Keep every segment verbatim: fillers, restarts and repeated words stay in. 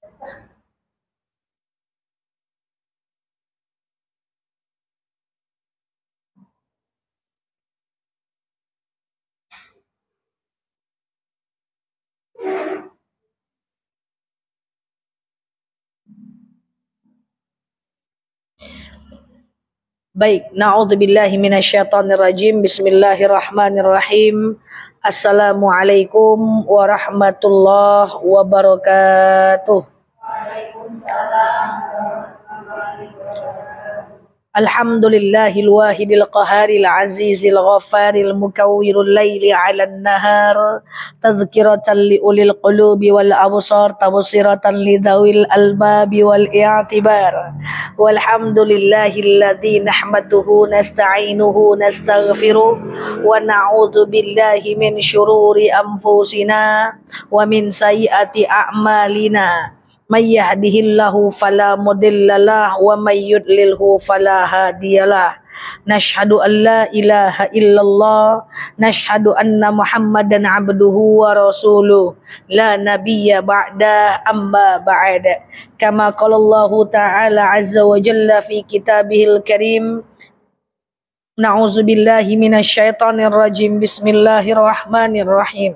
Baik, na'udzubillahi minasyaitonirrajim. Bismillahirrahmanirrahim. Assalamualaikum warahmatullahi wabarakatuh. Alhamdulillahil wahidil qaharil azizil ghafaril mukawwirul laili 'alan nahar tadhkiratan li ulil qulubi wal absar tabsiratan lidzawil albabi wal i'tibar walhamdulillahilladzi nahmaduhu nasta'inuhu nastaghfiruh wa na'udzu billahi min syururi anfusina wa min sayyiati a'malina. May yahdihillahu fala mudhillalah wa may yudlilhu fala hadiyalah. Nashhadu an la ilaha illallah, nashhadu anna Muhammadan abduhu wa rasuluh, la nabiyya ba'da amma ba'da. Kama qala Allah ta'ala azza wa jalla fi kitabihil karim. Na'udzubillahi minasyaitonir rajim. Bismillahirrahmanirrahim.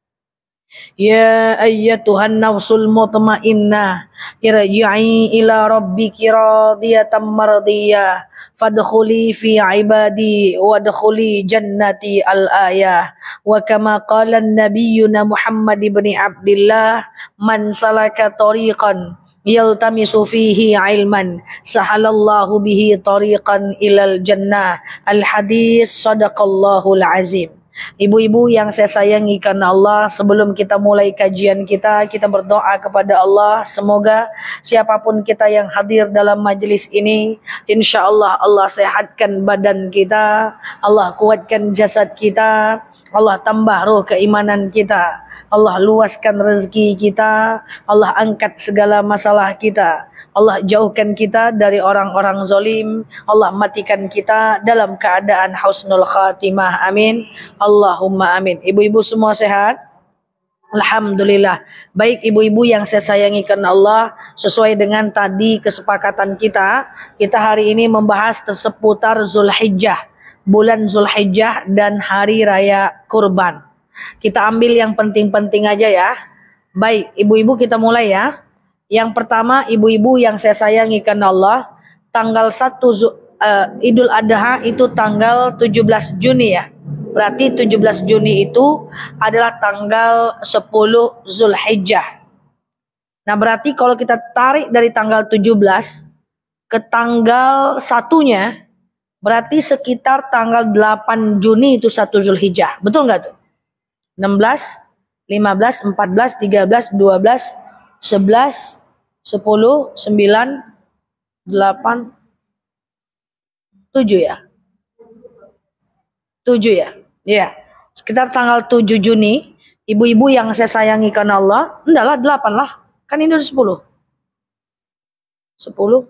Ya ayyatuhan nafsul mutmainnah irji'i ila rabbiki radiyatan mardiyah fadkhuli fi ibadi wadkhuli jannati al-ayah. Wa kama qala nabiyyuna Muhammad ibn Abdillah, man salaka tariqan yaltamisu fihi ilman sahalallahu bihi tariqan ilal jannah. Al-hadis sadaqallahul azim. Ibu-ibu yang saya sayangi karena Allah, sebelum kita mulai kajian kita, kita berdoa kepada Allah, semoga siapapun kita yang hadir dalam majelis ini, insya Allah Allah sehatkan badan kita, Allah kuatkan jasad kita, Allah tambah roh keimanan kita, Allah luaskan rezeki kita, Allah angkat segala masalah kita, Allah jauhkan kita dari orang-orang zalim, Allah matikan kita dalam keadaan husnul khatimah, amin, Allahumma amin. Ibu-ibu semua sehat? Alhamdulillah. Baik ibu-ibu yang saya sayangi karena Allah, sesuai dengan tadi kesepakatan kita, kita hari ini membahas seputar Zulhijjah, bulan Zulhijjah dan hari raya kurban. Kita ambil yang penting-penting aja ya. Baik ibu-ibu, kita mulai ya. Yang pertama, ibu-ibu yang saya sayangi karena Allah, tanggal satu uh, Idul Adha itu tanggal tujuh belas Juni ya. Berarti tujuh belas Juni itu adalah tanggal sepuluh Zulhijjah. Nah, berarti kalau kita tarik dari tanggal tujuh belas ke tanggal satunya, berarti sekitar tanggal delapan Juni itu satu Zulhijjah. Betul nggak tuh? enam belas, lima belas, empat belas, tiga belas, dua belas, sebelas, sepuluh, sembilan, delapan, tujuh ya? tujuh ya? Iya. Sekitar tanggal tujuh Juni, ibu-ibu yang saya sayangi karena Allah, enggak lah, delapan lah. Kan ini udah sepuluh. sepuluh.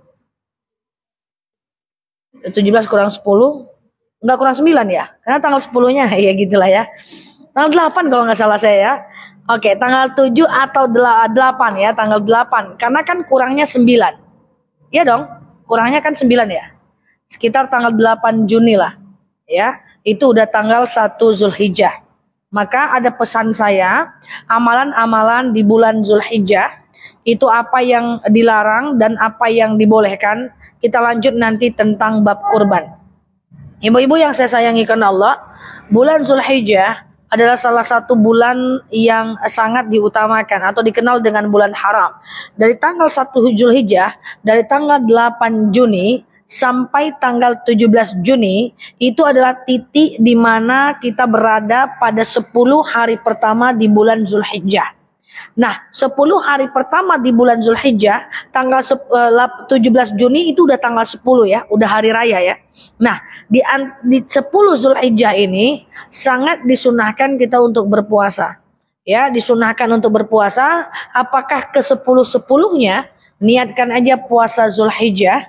tujuh belas kurang sepuluh, enggak kurang sembilan ya? Karena tanggal sepuluh-nya, ya gitulah ya. Tanggal delapan kalau nggak salah saya ya. Oke, tanggal tujuh atau delapan ya, tanggal delapan. Karena kan kurangnya sembilan. Iya dong, kurangnya kan sembilan ya. Sekitar tanggal delapan Juni lah. Ya, itu udah tanggal satu Zulhijjah. Maka ada pesan saya, amalan-amalan di bulan Zulhijjah, itu apa yang dilarang dan apa yang dibolehkan. Kita lanjut nanti tentang bab kurban. Ibu-ibu yang saya sayangi karena Allah, bulan Zulhijjah adalah salah satu bulan yang sangat diutamakan atau dikenal dengan bulan haram. Dari tanggal satu Zulhijjah, dari tanggal delapan Juni sampai tanggal tujuh belas Juni, itu adalah titik di mana kita berada pada sepuluh hari pertama di bulan Zulhijjah. Nah, sepuluh hari pertama di bulan Zulhijjah, tanggal tujuh belas Juni itu udah tanggal sepuluh ya, udah hari raya ya. Nah, di, di sepuluh Zulhijjah ini sangat disunahkan kita untuk berpuasa. Ya, disunahkan untuk berpuasa. Apakah ke sepuluh sepuluhnya niatkan aja puasa Zulhijjah,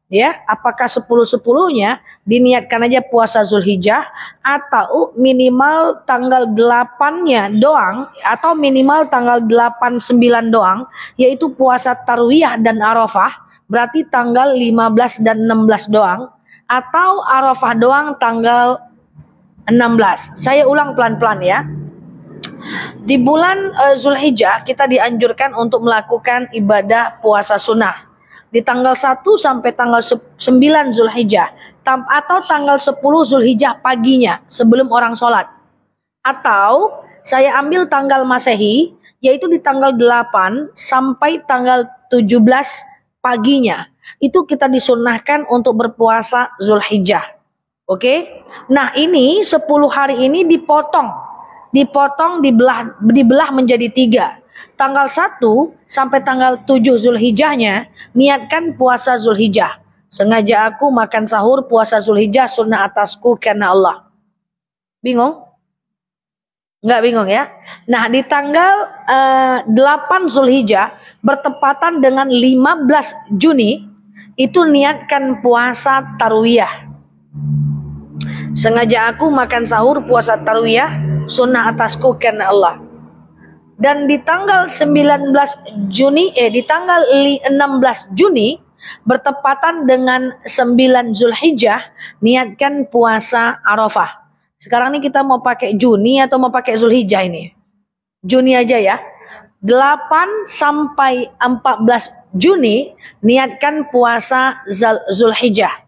Ya, apakah sepuluh sepuluhnya diniatkan aja puasa Zulhijjah atau minimal tanggal delapannya doang atau minimal tanggal delapan sembilan doang, yaitu puasa Tarwiyah dan Arafah, berarti tanggal lima belas dan enam belas doang, atau Arafah doang tanggal enam belas. Saya ulang pelan-pelan ya. Di bulan uh, Zulhijjah kita dianjurkan untuk melakukan ibadah puasa sunnah. Di tanggal satu sampai tanggal sembilan Zulhijjah atau tanggal sepuluh Zulhijjah paginya sebelum orang sholat. Atau saya ambil tanggal Masehi, yaitu di tanggal delapan sampai tanggal tujuh belas paginya. Itu kita disunnahkan untuk berpuasa Zulhijjah. Oke. Nah, ini sepuluh hari ini dipotong. Dipotong dibelah dibelah menjadi tiga. Tanggal satu sampai tanggal tujuh Zulhijjahnya niatkan puasa Zulhijjah. Sengaja aku makan sahur puasa Zulhijjah sunnah atasku karena Allah. Bingung? Enggak bingung ya? Nah, di tanggal uh, delapan Zulhijjah bertepatan dengan lima belas Juni itu niatkan puasa Tarwiyah. Sengaja aku makan sahur puasa Tarwiyah sunnah atasku karena Allah. Dan di tanggal sembilan belas Juni, eh di tanggal enam belas Juni bertepatan dengan sembilan Zulhijjah niatkan puasa Arafah. Sekarang ini kita mau pakai Juni atau mau pakai Zulhijjah ini? Juni aja ya. delapan sampai empat belas Juni niatkan puasa Zulhijjah.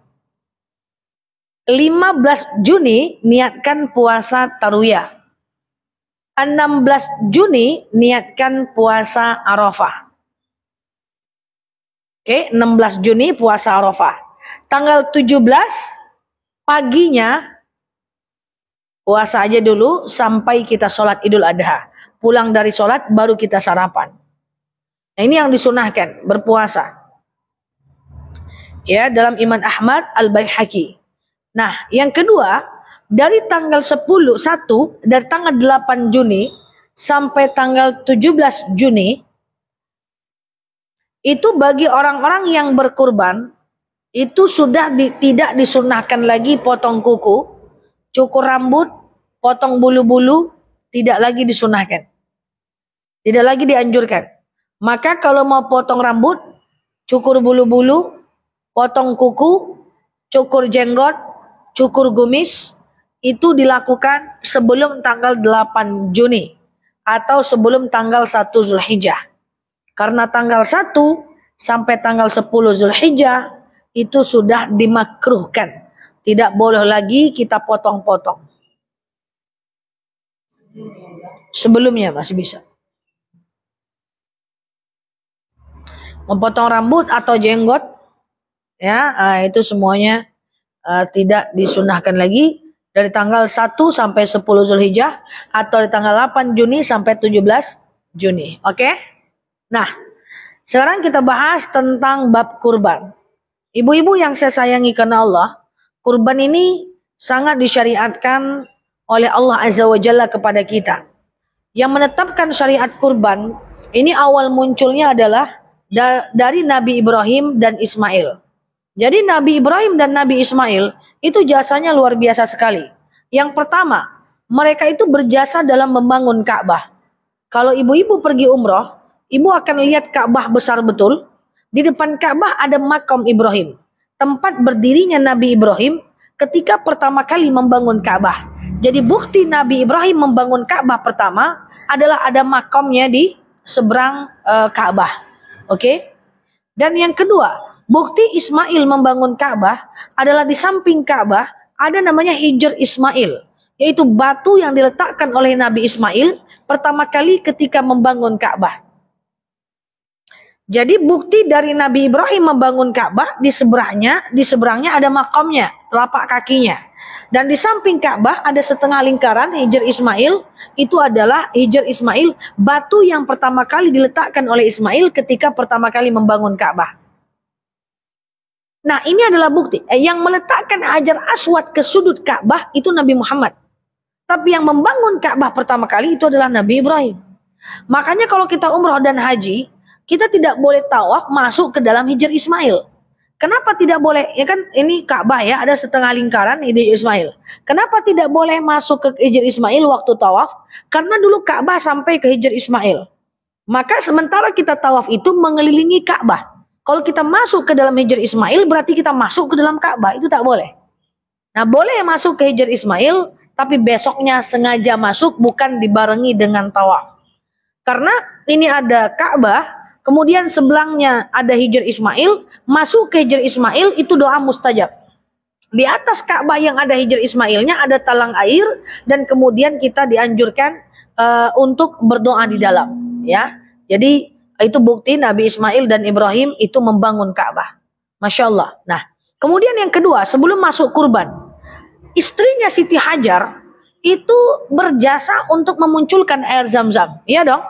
lima belas Juni niatkan puasa Tarwiyah. enam belas Juni niatkan puasa Arafah. Oke, enam belas Juni puasa Arafah. Tanggal tujuh belas paginya puasa aja dulu sampai kita sholat Idul Adha. Pulang dari sholat baru kita sarapan. Nah, ini yang disunahkan, berpuasa. Ya, dalam Imam Ahmad Al-Baihaqi. Nah, yang kedua, dari tanggal sepuluh, satu, dari tanggal delapan Juni sampai tanggal tujuh belas Juni, itu bagi orang-orang yang berkurban, itu sudah di, tidak disunahkan lagi potong kuku, cukur rambut, potong bulu-bulu, tidak lagi disunahkan. Tidak lagi dianjurkan. Maka kalau mau potong rambut, cukur bulu-bulu, potong kuku, cukur jenggot, cukur kumis, itu dilakukan sebelum tanggal delapan Juni atau sebelum tanggal satu Zulhijjah. Karena tanggal satu sampai tanggal sepuluh Zulhijjah itu sudah dimakruhkan. Tidak boleh lagi kita potong-potong. Sebelumnya masih bisa. Memotong rambut atau jenggot, ya itu semuanya uh, tidak disunahkan lagi. Dari tanggal satu sampai sepuluh Zulhijjah atau dari tanggal delapan Juni sampai tujuh belas Juni. Oke? Okay? Nah, sekarang kita bahas tentang bab kurban. Ibu-ibu yang saya sayangi karena Allah, kurban ini sangat disyariatkan oleh Allah Azza wa Jalla kepada kita. Yang menetapkan syariat kurban ini awal munculnya adalah dari Nabi Ibrahim dan Ismail. Jadi Nabi Ibrahim dan Nabi Ismail itu jasanya luar biasa sekali. Yang pertama, mereka itu berjasa dalam membangun Ka'bah. Kalau ibu-ibu pergi umroh, ibu akan lihat Ka'bah besar betul. Di depan Ka'bah ada makam Ibrahim, tempat berdirinya Nabi Ibrahim ketika pertama kali membangun Ka'bah. Jadi bukti Nabi Ibrahim membangun Ka'bah pertama adalah ada makamnya di seberang uh, Ka'bah. Oke? Okay? Dan yang kedua, bukti Ismail membangun Ka'bah adalah di samping Ka'bah ada namanya Hijr Ismail, yaitu batu yang diletakkan oleh Nabi Ismail pertama kali ketika membangun Ka'bah. Jadi bukti dari Nabi Ibrahim membangun Ka'bah, di seberangnya, di seberangnya ada makamnya, telapak kakinya. Dan di samping Ka'bah ada setengah lingkaran Hijr Ismail, itu adalah Hijr Ismail, batu yang pertama kali diletakkan oleh Ismail ketika pertama kali membangun Ka'bah. Nah, ini adalah bukti. Eh, yang meletakkan Hajar Aswad ke sudut Ka'bah itu Nabi Muhammad. Tapi yang membangun Ka'bah pertama kali itu adalah Nabi Ibrahim. Makanya kalau kita umroh dan haji, kita tidak boleh tawaf masuk ke dalam Hijr Ismail. Kenapa tidak boleh? Ya kan ini Ka'bah ya, ada setengah lingkaran Hijr Ismail. Kenapa tidak boleh masuk ke Hijr Ismail waktu tawaf? Karena dulu Ka'bah sampai ke Hijr Ismail. Maka sementara kita tawaf itu mengelilingi Ka'bah. Kalau kita masuk ke dalam Hijr Ismail berarti kita masuk ke dalam Ka'bah, itu tak boleh. Nah, boleh masuk ke Hijr Ismail, tapi besoknya sengaja masuk, bukan dibarengi dengan tawaf. Karena ini ada Ka'bah, kemudian sebelahnya ada Hijr Ismail, masuk ke Hijr Ismail itu doa mustajab. Di atas Ka'bah yang ada Hijr Ismailnya ada talang air, dan kemudian kita dianjurkan uh, untuk berdoa di dalam. Ya, jadi itu bukti Nabi Ismail dan Ibrahim itu membangun Ka'bah. Masya Allah. Nah, kemudian yang kedua, sebelum masuk kurban, istrinya Siti Hajar itu berjasa untuk memunculkan air Zam-Zam. Iya dong?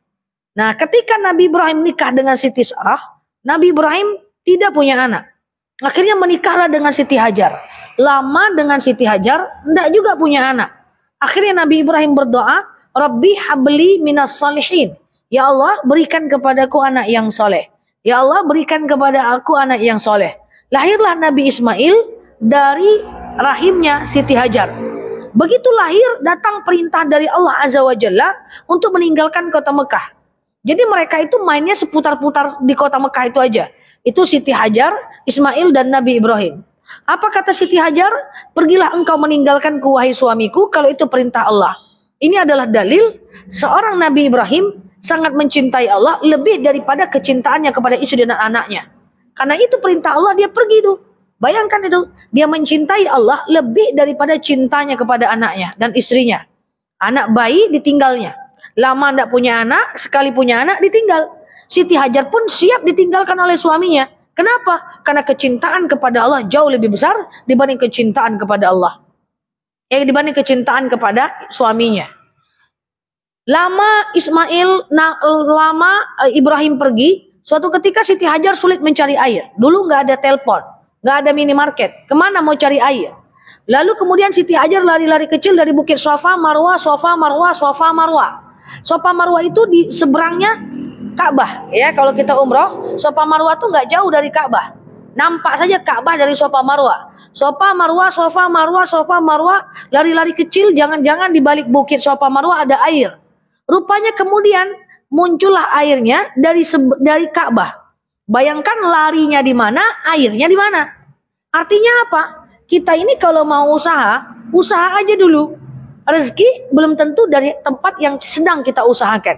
Nah, ketika Nabi Ibrahim nikah dengan Siti Sarah, Nabi Ibrahim tidak punya anak. Akhirnya menikahlah dengan Siti Hajar. Lama dengan Siti Hajar, tidak juga punya anak. Akhirnya Nabi Ibrahim berdoa, Rabbi habli minas salihin. Ya Allah, berikan kepadaku anak yang soleh. Ya Allah, berikan kepada aku anak yang soleh. Lahirlah Nabi Ismail dari rahimnya Siti Hajar. Begitu lahir, datang perintah dari Allah Azza wa Jalla untuk meninggalkan kota Mekah. Jadi mereka itu mainnya seputar-putar di kota Mekah itu aja. Itu Siti Hajar, Ismail, dan Nabi Ibrahim. Apa kata Siti Hajar? Pergilah engkau meninggalkanku wahai suamiku, kalau itu perintah Allah. Ini adalah dalil seorang Nabi Ibrahim sangat mencintai Allah lebih daripada kecintaannya kepada istri dan anaknya. Karena itu perintah Allah, dia pergi tuh. Bayangkan itu, dia mencintai Allah lebih daripada cintanya kepada anaknya dan istrinya. Anak bayi ditinggalnya. Lama tidak punya anak, sekali punya anak ditinggal. Siti Hajar pun siap ditinggalkan oleh suaminya. Kenapa? Karena kecintaan kepada Allah jauh lebih besar dibanding kecintaan kepada Allah. Ya, dibanding kecintaan kepada suaminya. Lama Ismail, nah, lama Ibrahim pergi. Suatu ketika Siti Hajar sulit mencari air. Dulu nggak ada telepon, nggak ada minimarket. Kemana mau cari air? Lalu kemudian Siti Hajar lari-lari kecil dari bukit Safa, Marwah, Safa, Marwah, Safa, Marwah. Safa Marwah itu di seberangnya Ka'bah. Ya, kalau kita umroh, Safa Marwah tuh nggak jauh dari Ka'bah. Nampak saja Ka'bah dari Safa Marwah. Safa Marwah, Safa Marwah, Safa Marwah, lari-lari kecil. Jangan-jangan di balik bukit Safa Marwah ada air. Rupanya kemudian muncullah airnya dari dari Ka'bah. Bayangkan larinya di mana, airnya di mana. Artinya apa? Kita ini kalau mau usaha, usaha aja dulu. Rezeki belum tentu dari tempat yang sedang kita usahakan.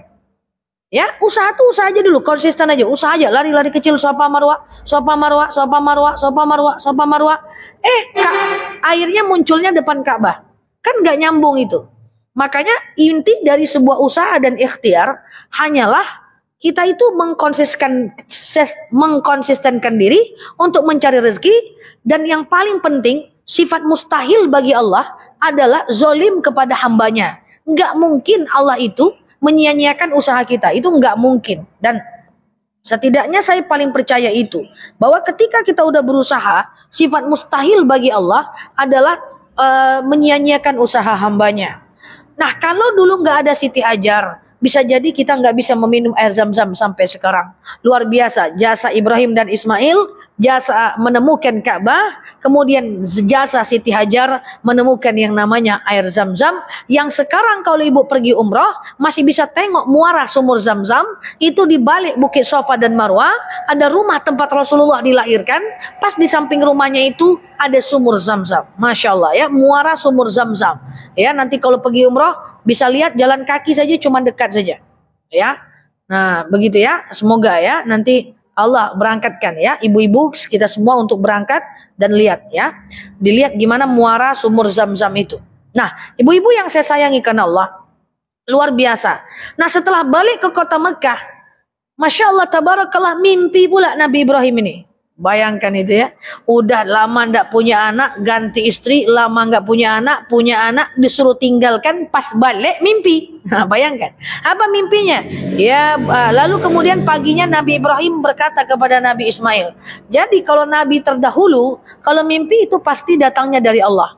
Ya, usaha tuh usaha aja dulu, konsisten aja, usaha aja, lari-lari kecil, Safa Marwah, Safa Marwah, Safa Marwah, Safa Marwah, Safa Marwah. Eh, Kak, airnya munculnya depan Ka'bah. Kan nggak nyambung itu. Makanya inti dari sebuah usaha dan ikhtiar hanyalah kita itu mengkonsisten, mengkonsistenkan diri untuk mencari rezeki. Dan yang paling penting, sifat mustahil bagi Allah adalah zolim kepada hambanya. Nggak mungkin Allah itu menyia-nyiakan usaha kita, itu nggak mungkin. Dan setidaknya saya paling percaya itu, bahwa ketika kita udah berusaha, sifat mustahil bagi Allah adalah uh, menyia-nyiakan usaha hambanya. Nah, kalau dulu nggak ada Siti Hajar, bisa jadi kita nggak bisa meminum air Zam-Zam sampai sekarang. Luar biasa jasa Ibrahim dan Ismail, jasa menemukan Ka'bah, kemudian jasa Siti Hajar menemukan yang namanya air Zam-Zam, yang sekarang kalau ibu pergi umroh masih bisa tengok muara sumur Zam-Zam. Itu di balik bukit Safa dan Marwah ada rumah tempat Rasulullah dilahirkan. Pas di samping rumahnya itu ada sumur Zam-Zam. Masya Allah ya, muara sumur Zam-Zam. Ya, nanti kalau pergi umroh bisa lihat, jalan kaki saja cuma dekat saja. Ya, nah begitu ya. Semoga ya nanti Allah berangkatkan ya ibu-ibu kita semua untuk berangkat dan lihat ya. Dilihat gimana muara sumur Zam-Zam itu. Nah, ibu-ibu yang saya sayangi karena Allah, luar biasa. Nah, setelah balik ke kota Mekah, Masya Allah tabarakallah, mimpi pula Nabi Ibrahim ini. Bayangkan itu ya, udah lama ndak punya anak, ganti istri, lama nggak punya anak, punya anak, disuruh tinggalkan, pas balik mimpi. Nah, bayangkan, apa mimpinya? Ya, lalu kemudian paginya Nabi Ibrahim berkata kepada Nabi Ismail, jadi kalau Nabi terdahulu, kalau mimpi itu pasti datangnya dari Allah.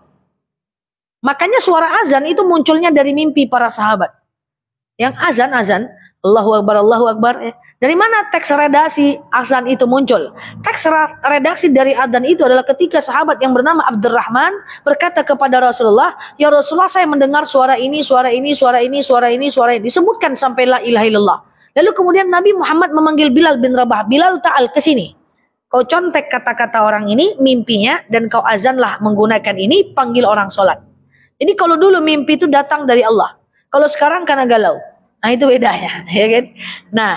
Makanya suara azan itu munculnya dari mimpi para sahabat. Yang azan-azan, Allahu Akbar, Allahu Akbar. Eh, Dari mana teks redaksi azan itu muncul? Teks redaksi dari azan itu adalah ketika sahabat yang bernama Abdurrahman berkata kepada Rasulullah, "Ya Rasulullah, saya mendengar suara ini, suara ini, suara ini, suara ini, suara ini." Disebutkan sampai la ilaha illallah. Lalu kemudian Nabi Muhammad memanggil Bilal bin Rabah, "Bilal, ta'al ke sini. Kau contek kata-kata orang ini, mimpinya, dan kau azanlah menggunakan ini, panggil orang sholat." Jadi kalau dulu mimpi itu datang dari Allah. Kalau sekarang karena galau. Nah itu bedanya, ya kan? Nah,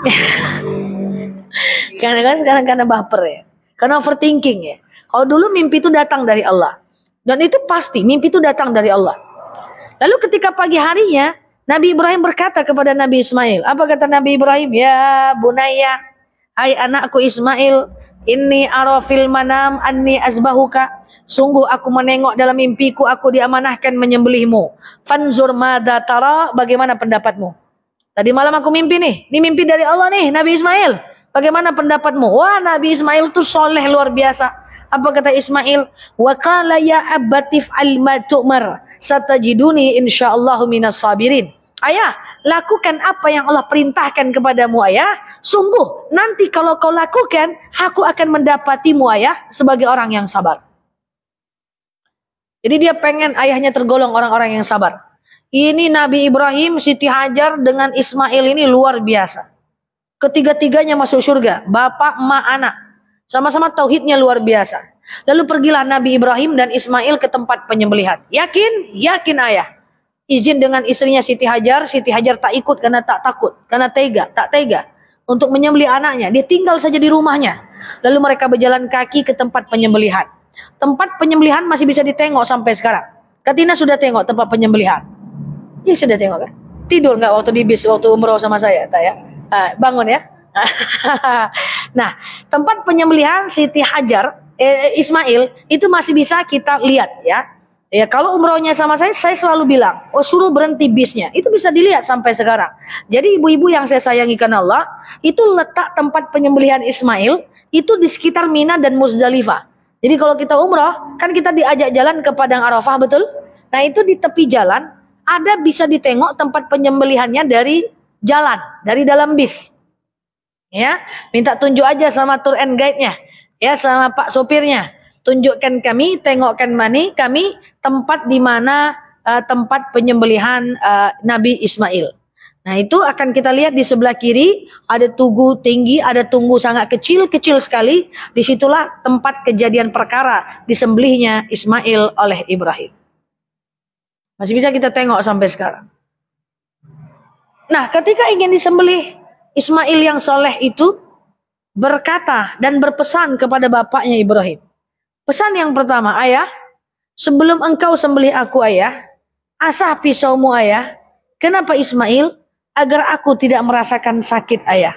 karena kan sekarang karena baper ya, karena overthinking ya. Kalau dulu mimpi itu datang dari Allah, dan itu pasti mimpi itu datang dari Allah. Lalu ketika pagi harinya, Nabi Ibrahim berkata kepada Nabi Ismail, apa kata Nabi Ibrahim? "Ya bunayya, hai anakku Ismail, inni ara fil manam anni azbahuka. Sungguh aku menengok dalam mimpiku, aku diamanahkan menyembelihmu. Fanzur madza tara, bagaimana pendapatmu?" Tadi malam aku mimpi nih, ini mimpi dari Allah nih, Nabi Ismail. Bagaimana pendapatmu? Wah, Nabi Ismail tuh soleh luar biasa. Apa kata Ismail? "Wa qala ya abatif al ma tu'mar, satajiduni insyaallahu minas sabirin." Ayah, lakukan apa yang Allah perintahkan kepadamu ayah. Sungguh, nanti kalau kau lakukan, aku akan mendapatimu ayah sebagai orang yang sabar. Jadi dia pengen ayahnya tergolong orang-orang yang sabar. Ini Nabi Ibrahim, Siti Hajar dengan Ismail ini luar biasa. Ketiga-tiganya masuk surga. Bapak, emak, anak. Sama-sama tauhidnya luar biasa. Lalu pergilah Nabi Ibrahim dan Ismail ke tempat penyembelihan. Yakin? Yakin ayah. Izin dengan istrinya Siti Hajar. Siti Hajar tak ikut karena tak takut. Karena tega, tak tega. Untuk menyembelih anaknya. Dia tinggal saja di rumahnya. Lalu mereka berjalan kaki ke tempat penyembelihan. Tempat penyembelihan masih bisa ditengok sampai sekarang. Katina sudah tengok tempat penyembelihan? Ya sudah tengok kan? Tidur nggak waktu di bis, waktu umroh sama saya? Tak ya? Ah, bangun ya? Nah, tempat penyembelihan Siti Hajar, eh, Ismail, itu masih bisa kita lihat ya. Ya kalau umrohnya sama saya, saya selalu bilang, oh suruh berhenti bisnya. Itu bisa dilihat sampai sekarang. Jadi ibu-ibu yang saya sayangi karena Allah, itu letak tempat penyembelihan Ismail, itu di sekitar Mina dan Muzdalifah. Jadi kalau kita umroh, kan kita diajak jalan ke Padang Arafah, betul? Nah itu di tepi jalan, ada bisa ditengok tempat penyembelihannya dari jalan, dari dalam bis. Ya, minta tunjuk aja sama tour and guide-nya, ya sama Pak sopirnya. Tunjukkan kami, tengokkan mani kami tempat di mana uh, tempat penyembelihan uh, Nabi Ismail. Nah itu akan kita lihat di sebelah kiri ada tugu tinggi, ada tunggu sangat kecil, kecil sekali. Disitulah tempat kejadian perkara disembelihnya Ismail oleh Ibrahim. Masih bisa kita tengok sampai sekarang. Nah ketika ingin disembelih, Ismail yang soleh itu berkata dan berpesan kepada bapaknya Ibrahim. Pesan yang pertama, ayah, sebelum engkau sembelih aku ayah, asah pisaumu ayah. Kenapa Ismail? Agar aku tidak merasakan sakit ayah.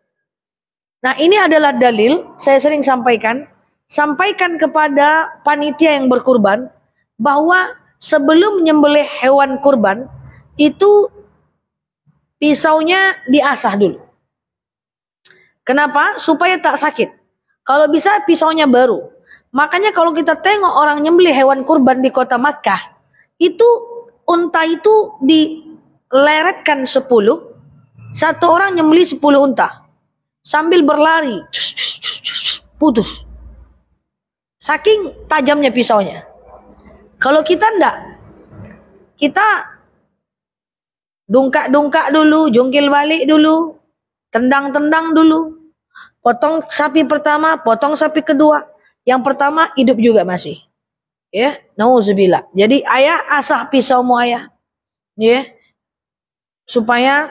Nah ini adalah dalil, saya sering sampaikan, sampaikan kepada panitia yang berkurban, bahwa sebelum menyembelih hewan kurban, itu pisaunya diasah dulu. Kenapa? Supaya tak sakit. Kalau bisa pisaunya baru. Makanya kalau kita tengok orang nyembelih hewan kurban di kota Makkah, itu unta itu dileretkan sepuluh, satu orang nyembelih sepuluh unta. Sambil berlari, putus. Saking tajamnya pisaunya. Kalau kita enggak, kita dungkak-dungkak dulu, jungkil balik dulu, tendang-tendang dulu. Potong sapi pertama, potong sapi kedua. Yang pertama hidup juga masih. Ya, nauzubillah. Jadi ayah asah pisaumu ayah. Ya. Supaya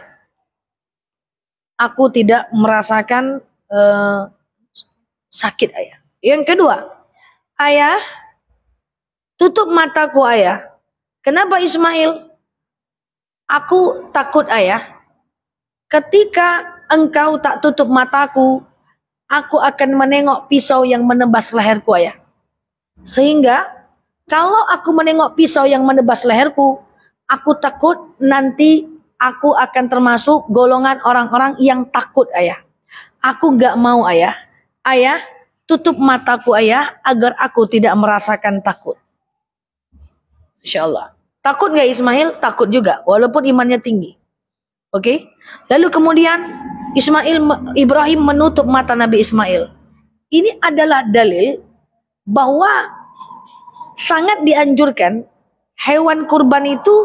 aku tidak merasakan uh, sakit ayah. Yang kedua, ayah tutup mataku ayah. Kenapa Ismail? Aku takut ayah. Ketika engkau tak tutup mataku, aku akan menengok pisau yang menebas leherku ayah. Sehingga kalau aku menengok pisau yang menebas leherku, aku takut nanti aku akan termasuk golongan orang-orang yang takut ayah. Aku gak mau ayah. Ayah, tutup mataku ayah agar aku tidak merasakan takut. Insya Allah. Takut gak Ismail? Takut juga, walaupun imannya tinggi. Oke. Lalu kemudian Ismail Ibrahim menutup mata Nabi Ismail. Ini adalah dalil bahwa sangat dianjurkan hewan kurban itu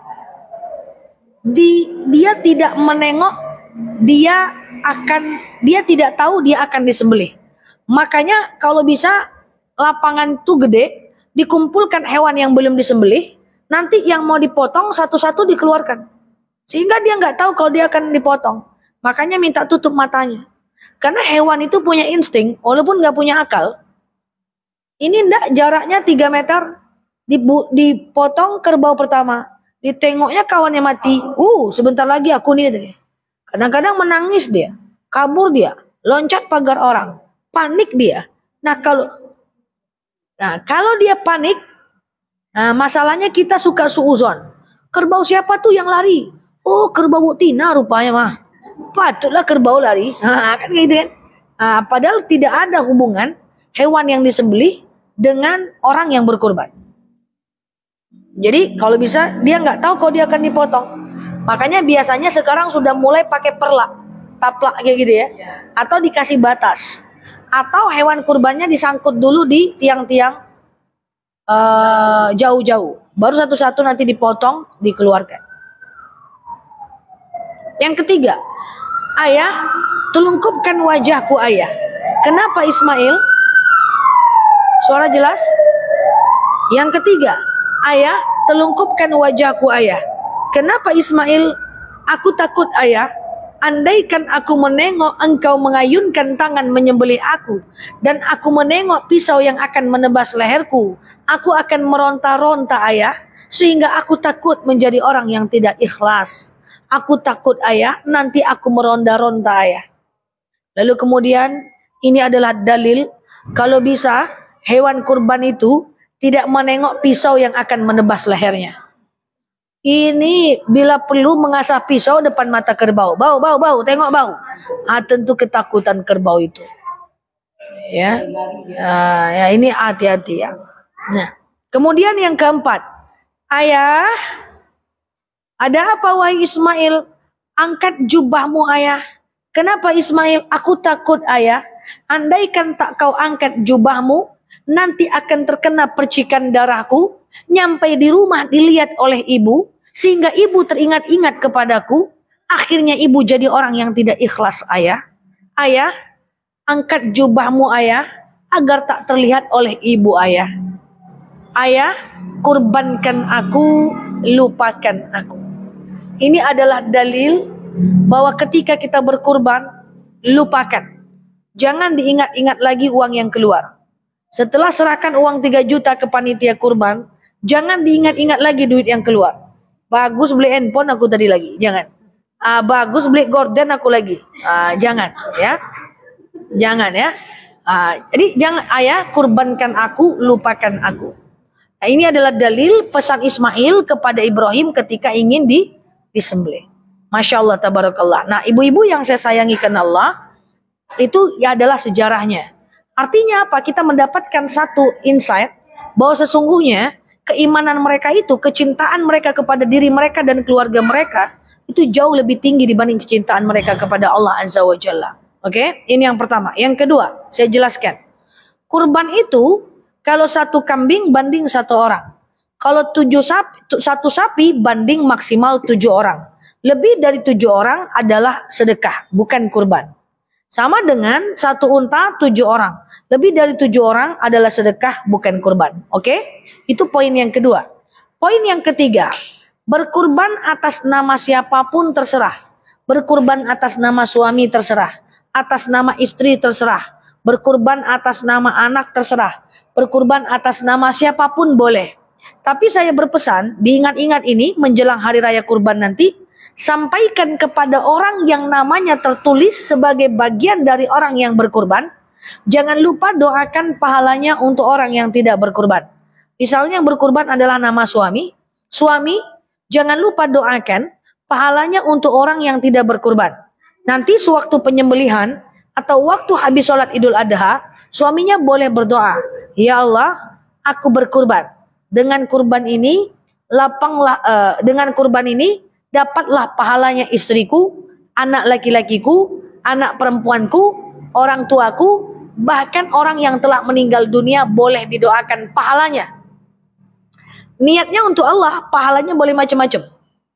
di, dia tidak menengok, dia akan dia tidak tahu dia akan disembelih. Makanya kalau bisa lapangan tuh gede, dikumpulkan hewan yang belum disembelih, nanti yang mau dipotong satu-satu dikeluarkan. Sehingga dia nggak tahu kalau dia akan dipotong. Makanya minta tutup matanya. Karena hewan itu punya insting, walaupun nggak punya akal. Ini ndak jaraknya tiga meter, dipotong kerbau pertama. Ditengoknya kawannya mati. Uh, sebentar lagi aku nih. Kadang-kadang menangis dia, kabur dia, loncat pagar orang, panik dia. Nah kalau, nah kalau dia panik, nah masalahnya kita suka suuzon. Kerbau siapa tuh yang lari? Oh, kerbau Tina rupanya mah. Patutlah kerbau lari. Nah, kan gitu kan. Nah, padahal tidak ada hubungan hewan yang disembelih dengan orang yang berkurban. Jadi kalau bisa dia nggak tahu kalau dia akan dipotong. Makanya biasanya sekarang sudah mulai pakai perlak, taplak kayak gitu ya. Atau dikasih batas. Atau hewan kurbannya disangkut dulu di tiang-tiang uh, jauh-jauh. Baru satu-satu nanti dipotong, dikeluarkan. Yang ketiga, ayah, telungkupkan wajahku ayah. Kenapa Ismail? Suara jelas? Yang ketiga, ayah, telungkupkan wajahku ayah. Kenapa Ismail? Aku takut ayah, andaikan aku menengok engkau mengayunkan tangan menyembelih aku, dan aku menengok pisau yang akan menebas leherku, aku akan meronta-ronta ayah, sehingga aku takut menjadi orang yang tidak ikhlas. Aku takut ayah, nanti aku meronda-ronta ayah. Lalu kemudian ini adalah dalil kalau bisa hewan kurban itu tidak menengok pisau yang akan menebas lehernya. Ini bila perlu mengasah pisau depan mata kerbau. Bau, bau, bau, tengok bau. Ah, tentu ketakutan kerbau itu. Ya, ah, ya ini hati-hati ya. Nah, kemudian yang keempat, ayah, ada apa wahai Ismail? Angkat jubahmu ayah. Kenapa Ismail? Aku takut ayah. Andaikan tak kau angkat jubahmu, nanti akan terkena percikan darahku. Nyampai di rumah dilihat oleh ibu, sehingga ibu teringat-ingat kepadaku. Akhirnya ibu jadi orang yang tidak ikhlas ayah. Ayah, angkat jubahmu ayah, agar tak terlihat oleh ibu ayah. Ayah, kurbankan aku, lupakan aku. Ini adalah dalil bahwa ketika kita berkurban, lupakan. Jangan diingat-ingat lagi uang yang keluar. Setelah serahkan uang tiga juta ke panitia kurban, jangan diingat-ingat lagi duit yang keluar. Bagus beli handphone aku tadi lagi, jangan. Ah, bagus beli gorden aku lagi, ah, jangan ya. Jangan ya. Ah, jadi jangan ayah, kurbankan aku, lupakan aku. Nah, ini adalah dalil pesan Ismail kepada Ibrahim ketika ingin di disembelih. Masya Allah, tabarakallah. Nah, ibu-ibu yang saya sayangi karena Allah, itu ya adalah sejarahnya. Artinya apa? Kita mendapatkan satu insight bahwa sesungguhnya keimanan mereka itu, kecintaan mereka kepada diri mereka dan keluarga mereka itu jauh lebih tinggi dibanding kecintaan mereka kepada Allah Azza wa Jalla. Oke, ini yang pertama. Yang kedua, saya jelaskan. Kurban itu kalau satu kambing banding satu orang. Kalau tujuh sapi, satu sapi banding maksimal tujuh orang. Lebih dari tujuh orang adalah sedekah, bukan kurban. Sama dengan satu unta tujuh orang. Lebih dari tujuh orang adalah sedekah, bukan kurban. Oke? Itu poin yang kedua. Poin yang ketiga, berkurban atas nama siapapun terserah. Berkurban atas nama suami terserah. Atas nama istri terserah. Berkurban atas nama anak terserah. Berkurban atas nama siapapun boleh. Tapi saya berpesan, diingat-ingat ini menjelang hari raya kurban nanti, sampaikan kepada orang yang namanya tertulis sebagai bagian dari orang yang berkurban. Jangan lupa doakan pahalanya untuk orang yang tidak berkurban. Misalnya yang berkurban adalah nama suami. Suami, jangan lupa doakan pahalanya untuk orang yang tidak berkurban. Nanti sewaktu penyembelihan atau waktu habis sholat Idul Adha, suaminya boleh berdoa, ya Allah, aku berkurban. Dengan kurban ini, lapanglah uh, dengan kurban ini dapatlah pahalanya istriku, anak laki-lakiku, anak perempuanku, orang tuaku, bahkan orang yang telah meninggal dunia boleh didoakan pahalanya. Niatnya untuk Allah, pahalanya boleh macam-macam.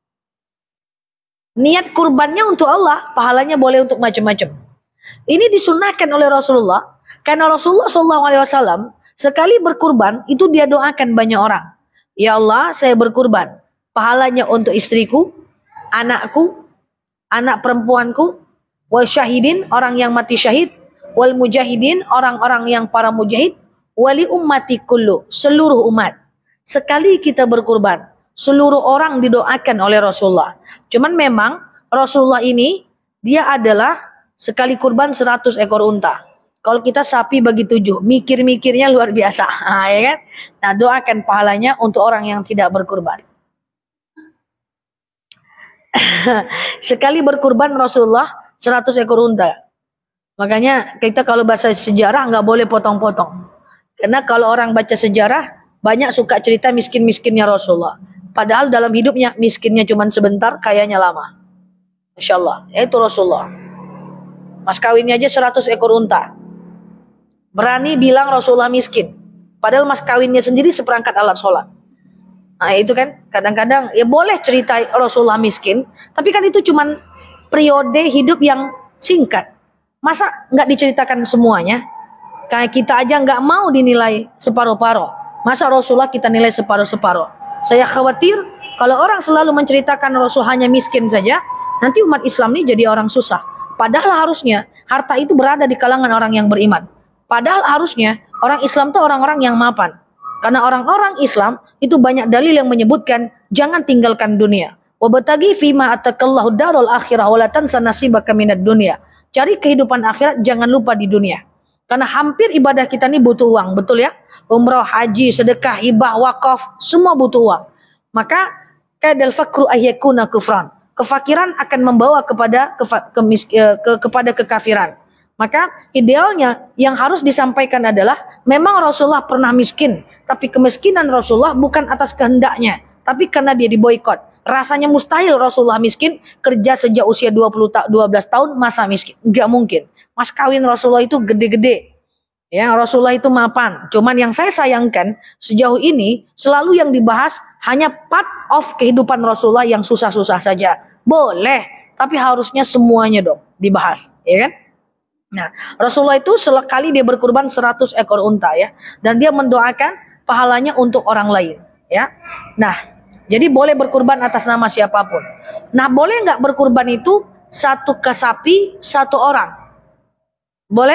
Niat kurbannya untuk Allah, pahalanya boleh untuk macam-macam. Ini disunahkan oleh Rasulullah, karena Rasulullah shallallahu alaihi wasallam sekali berkurban itu dia doakan banyak orang. Ya Allah, saya berkurban, pahalanya untuk istriku, anakku, anak perempuanku, wal syahidin, orang yang mati syahid, wal mujahidin, orang-orang yang para mujahid, wali ummati kullu, seluruh umat. Sekali kita berkurban, seluruh orang didoakan oleh Rasulullah. Cuman memang Rasulullah ini dia adalah sekali kurban seratus ekor unta. Kalau kita sapi bagi tujuh, mikir-mikirnya luar biasa. Nah, ya kan? Nah, doakan pahalanya untuk orang yang tidak berkurban. Sekali berkurban Rasulullah seratus ekor unta. Makanya kita kalau bahasa sejarah nggak boleh potong-potong. Karena kalau orang baca sejarah, banyak suka cerita miskin-miskinnya Rasulullah. Padahal dalam hidupnya miskinnya cuma sebentar, kayanya lama. Masya Allah, itu Rasulullah. Mas kawinnya aja seratus ekor unta. Berani bilang Rasulullah miskin. Padahal mas kawinnya sendiri seperangkat alat sholat. Nah itu kan, kadang-kadang ya boleh cerita Rasulullah miskin, tapi kan itu cuma periode hidup yang singkat. Masa nggak diceritakan semuanya? Kayak kita aja nggak mau dinilai separuh-paruh. Masa Rasulullah kita nilai separuh-separuh? Saya khawatir kalau orang selalu menceritakan Rasul hanya miskin saja, nanti umat Islam ini jadi orang susah. Padahal harusnya harta itu berada di kalangan orang yang beriman. Padahal harusnya orang Islam itu orang-orang yang mapan. Karena orang-orang Islam itu banyak dalil yang menyebutkan jangan tinggalkan dunia. Wabtaghi fima atakallahu darul akhirah wa la tansa nasibaka minad dunya. Cari kehidupan akhirat, jangan lupa di dunia. Karena hampir ibadah kita ini butuh uang, betul ya? Umrah, haji, sedekah, hibah, wakaf, semua butuh uang. Maka kadal fakru ayyakuna kufran. Kefakiran akan membawa kepada kefa, kemis, ke, ke, kepada kekafiran. Maka idealnya yang harus disampaikan adalah memang Rasulullah pernah miskin, tapi kemiskinan Rasulullah bukan atas kehendaknya, tapi karena dia diboikot. Rasanya mustahil Rasulullah miskin, kerja sejak usia dua puluh dua belas tahun masa miskin. Enggak mungkin. Mas kawin Rasulullah itu gede-gede. Ya, Rasulullah itu mapan. Cuman yang saya sayangkan sejauh ini selalu yang dibahas hanya part of kehidupan Rasulullah yang susah-susah saja. Boleh, tapi harusnya semuanya dong dibahas, ya kan? Nah, Rasulullah itu sekali dia berkurban seratus ekor unta ya, dan dia mendoakan pahalanya untuk orang lain, ya. Nah, jadi boleh berkurban atas nama siapapun. Nah, boleh nggak berkurban itu satu ke sapi satu orang? Boleh?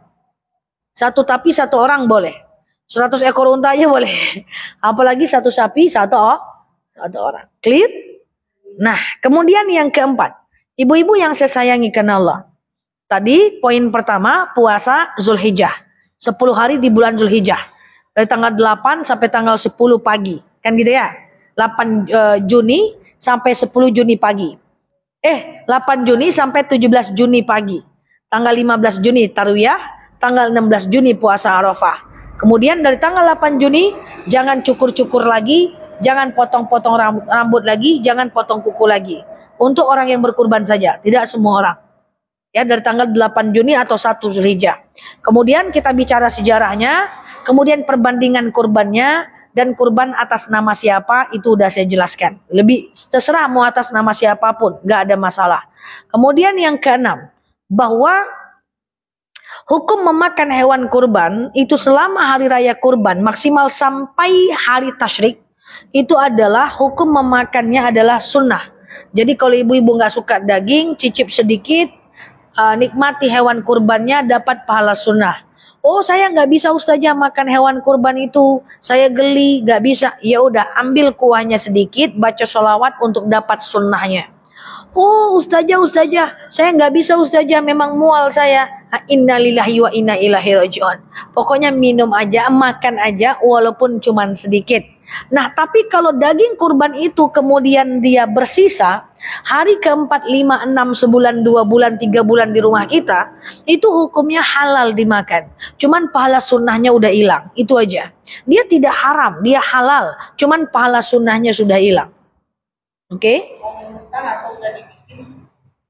Satu tapi satu orang boleh. Seratus ekor unta aja boleh. Apalagi satu sapi satu oh, satu orang. Clear? Nah, kemudian yang keempat, ibu-ibu yang saya sayangi karena Allah. Tadi poin pertama puasa Zulhijjah. sepuluh hari di bulan Zulhijjah. Dari tanggal delapan sampai tanggal sepuluh pagi. Kan gitu ya? delapan Juni sampai sepuluh Juni pagi. Eh, delapan Juni sampai tujuh belas Juni pagi. Tanggal lima belas Juni Tarwiyah, tanggal enam belas Juni puasa Arafah. Kemudian dari tanggal delapan Juni jangan cukur-cukur lagi, jangan potong-potong rambut, rambut lagi, jangan potong kuku lagi. Untuk orang yang berkurban saja, tidak semua orang. Ya, dari tanggal delapan Juni atau satu Zulhijjah. Kemudian kita bicara sejarahnya, kemudian perbandingan kurbannya, dan kurban atas nama siapa itu udah saya jelaskan. Lebih terserah mau atas nama siapapun, nggak ada masalah. Kemudian yang keenam, bahwa hukum memakan hewan kurban itu selama hari raya kurban maksimal sampai hari tasyrik itu adalah hukum memakannya adalah sunnah. Jadi kalau ibu-ibu nggak suka daging, cicip sedikit, uh, nikmati hewan kurbannya dapat pahala sunnah. Oh saya nggak bisa ustazah makan hewan kurban itu, saya geli, nggak bisa. Ya udah ambil kuahnya sedikit, baca sholawat untuk dapat sunnahnya. Oh ustazah ustazah, saya nggak bisa ustazah, memang mual saya. Innalillahi wa inna ilaihi rajiun. Pokoknya minum aja, makan aja, walaupun cuman sedikit. Nah tapi kalau daging kurban itu kemudian dia bersisa, hari keempat, lima, enam, sebulan, dua bulan, tiga bulan di rumah kita, itu hukumnya halal dimakan. Cuman pahala sunnahnya udah hilang, itu aja. Dia tidak haram, dia halal. Cuman pahala sunnahnya sudah hilang. Oke? Okay? unta atau nggak dibikin?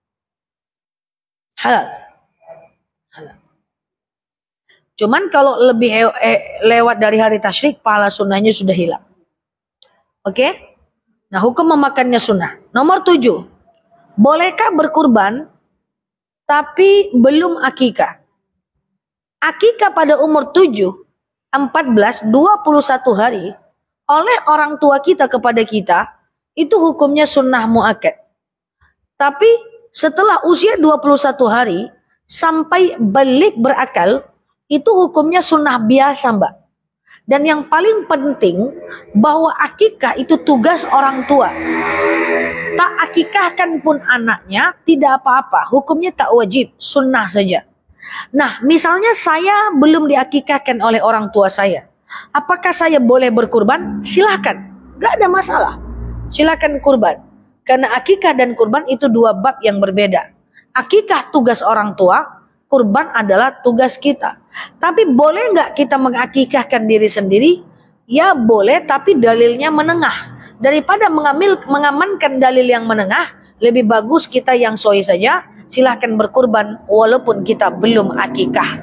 Halal. Halal. Cuman kalau lebih eh, eh, lewat dari hari tasyrik, pahala sunnahnya sudah hilang. Oke? Okay? Nah, hukum memakannya sunnah. Nomor tujuh. Bolehkah berkurban tapi belum akikah? Akikah pada umur tujuh, empat belas, dua puluh satu hari oleh orang tua kita kepada kita, itu hukumnya sunnah muakkad. Tapi setelah usia dua puluh satu hari sampai balik berakal, itu hukumnya sunnah biasa, Mbak. Dan yang paling penting, bahwa akikah itu tugas orang tua. Tak akikahkan pun anaknya, tidak apa-apa. Hukumnya tak wajib, sunnah saja. Nah, misalnya saya belum diakikahkan oleh orang tua saya. Apakah saya boleh berkurban? Silahkan, gak ada masalah. Silahkan kurban. Karena akikah dan kurban itu dua bab yang berbeda. Akikah tugas orang tua, kurban adalah tugas kita. Tapi boleh nggak kita mengakikahkan diri sendiri? Ya boleh, tapi dalilnya menengah. Daripada mengambil mengamankan dalil yang menengah, lebih bagus kita yang soi saja. Silahkan berkurban walaupun kita belum akikah.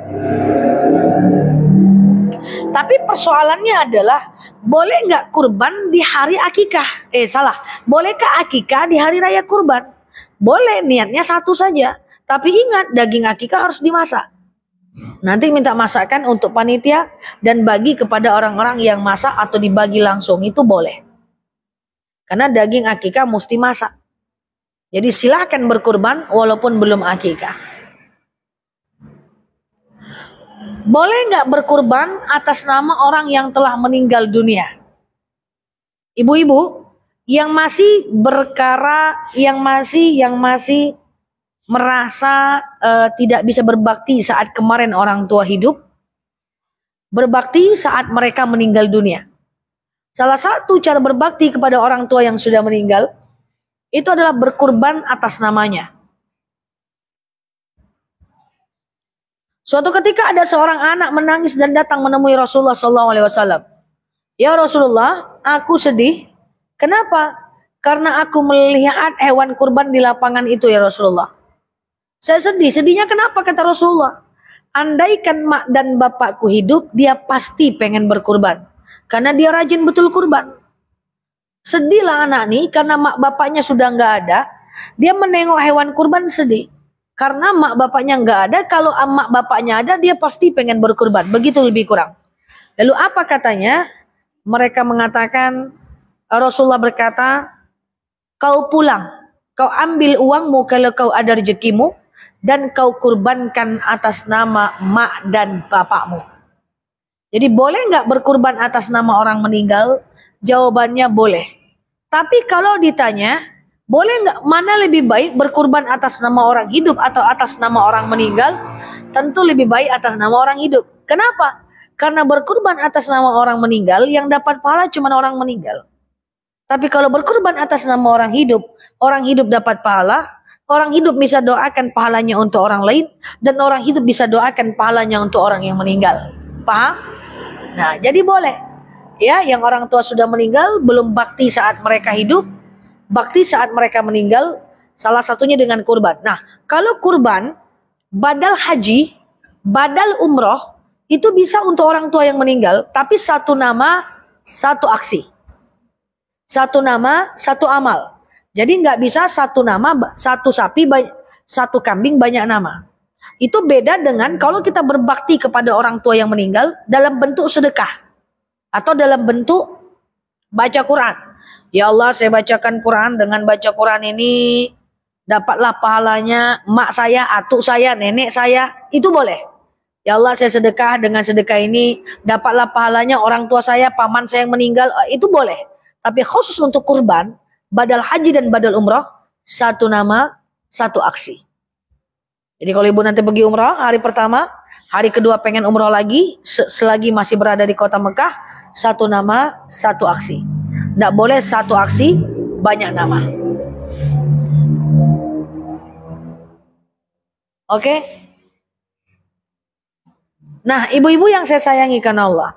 Tapi persoalannya adalah, boleh nggak kurban di hari akikah? Eh salah, bolehkah akikah di hari raya kurban? Boleh, niatnya satu saja. Tapi ingat, daging akikah harus dimasak. Nanti minta masakan untuk panitia dan bagi kepada orang-orang yang masak atau dibagi langsung, itu boleh. Karena daging akikah mesti masak. Jadi silahkan berkurban walaupun belum akikah. Boleh nggak berkurban atas nama orang yang telah meninggal dunia? Ibu-ibu yang masih berkara, yang masih yang masih merasa uh, tidak bisa berbakti saat kemarin orang tua hidup, berbakti saat mereka meninggal dunia. Salah satu cara berbakti kepada orang tua yang sudah meninggal itu adalah berkurban atas namanya. Suatu ketika ada seorang anak menangis dan datang menemui Rasulullah shallallahu alaihi wasallam. Ya Rasulullah, aku sedih. Kenapa? Karena aku melihat hewan kurban di lapangan itu ya Rasulullah. Saya sedih. Sedihnya kenapa? Kata Rasulullah. Andaikan mak dan bapakku hidup, dia pasti pengen berkurban. Karena dia rajin betul kurban. Sedihlah anak nih karena mak bapaknya sudah nggak ada. Dia menengok hewan kurban sedih. Karena mak bapaknya nggak ada, kalau mak bapaknya ada, dia pasti pengen berkurban. Begitu lebih kurang. Lalu apa katanya? Mereka mengatakan, Rasulullah berkata, kau pulang, kau ambil uangmu kalau kau ada rezekimu, dan kau kurbankan atas nama mak dan bapakmu. Jadi boleh nggak berkurban atas nama orang meninggal? Jawabannya boleh. Tapi kalau ditanya, boleh nggak, mana lebih baik berkurban atas nama orang hidup atau atas nama orang meninggal? Tentu lebih baik atas nama orang hidup. Kenapa? Karena berkurban atas nama orang meninggal, yang dapat pahala cuma orang meninggal. Tapi kalau berkurban atas nama orang hidup, orang hidup dapat pahala, orang hidup bisa doakan pahalanya untuk orang lain, dan orang hidup bisa doakan pahalanya untuk orang yang meninggal. Paham? Nah, jadi boleh. Ya, yang orang tua sudah meninggal, belum bakti saat mereka hidup, bakti saat mereka meninggal, salah satunya dengan kurban. Nah, kalau kurban, badal haji, badal umroh, itu bisa untuk orang tua yang meninggal, tapi satu nama, satu aksi. Satu nama, satu amal. Jadi nggak bisa satu nama, satu sapi, satu kambing, banyak nama. Itu beda dengan kalau kita berbakti kepada orang tua yang meninggal dalam bentuk sedekah. Atau dalam bentuk baca Quran. Ya Allah, saya bacakan Quran, dengan baca Quran ini dapatlah pahalanya mak saya, atuk saya, nenek saya. Itu boleh. Ya Allah, saya sedekah, dengan sedekah ini dapatlah pahalanya orang tua saya, paman saya yang meninggal. Itu boleh. Tapi khusus untuk kurban, badal haji dan badal umrah, satu nama, satu aksi. Jadi kalau ibu nanti pergi umrah hari pertama, hari kedua pengen umrah lagi, selagi masih berada di kota Mekah, satu nama, satu aksi. Tidak boleh satu aksi, banyak nama. Oke? Nah, ibu-ibu yang saya sayangi karena Allah.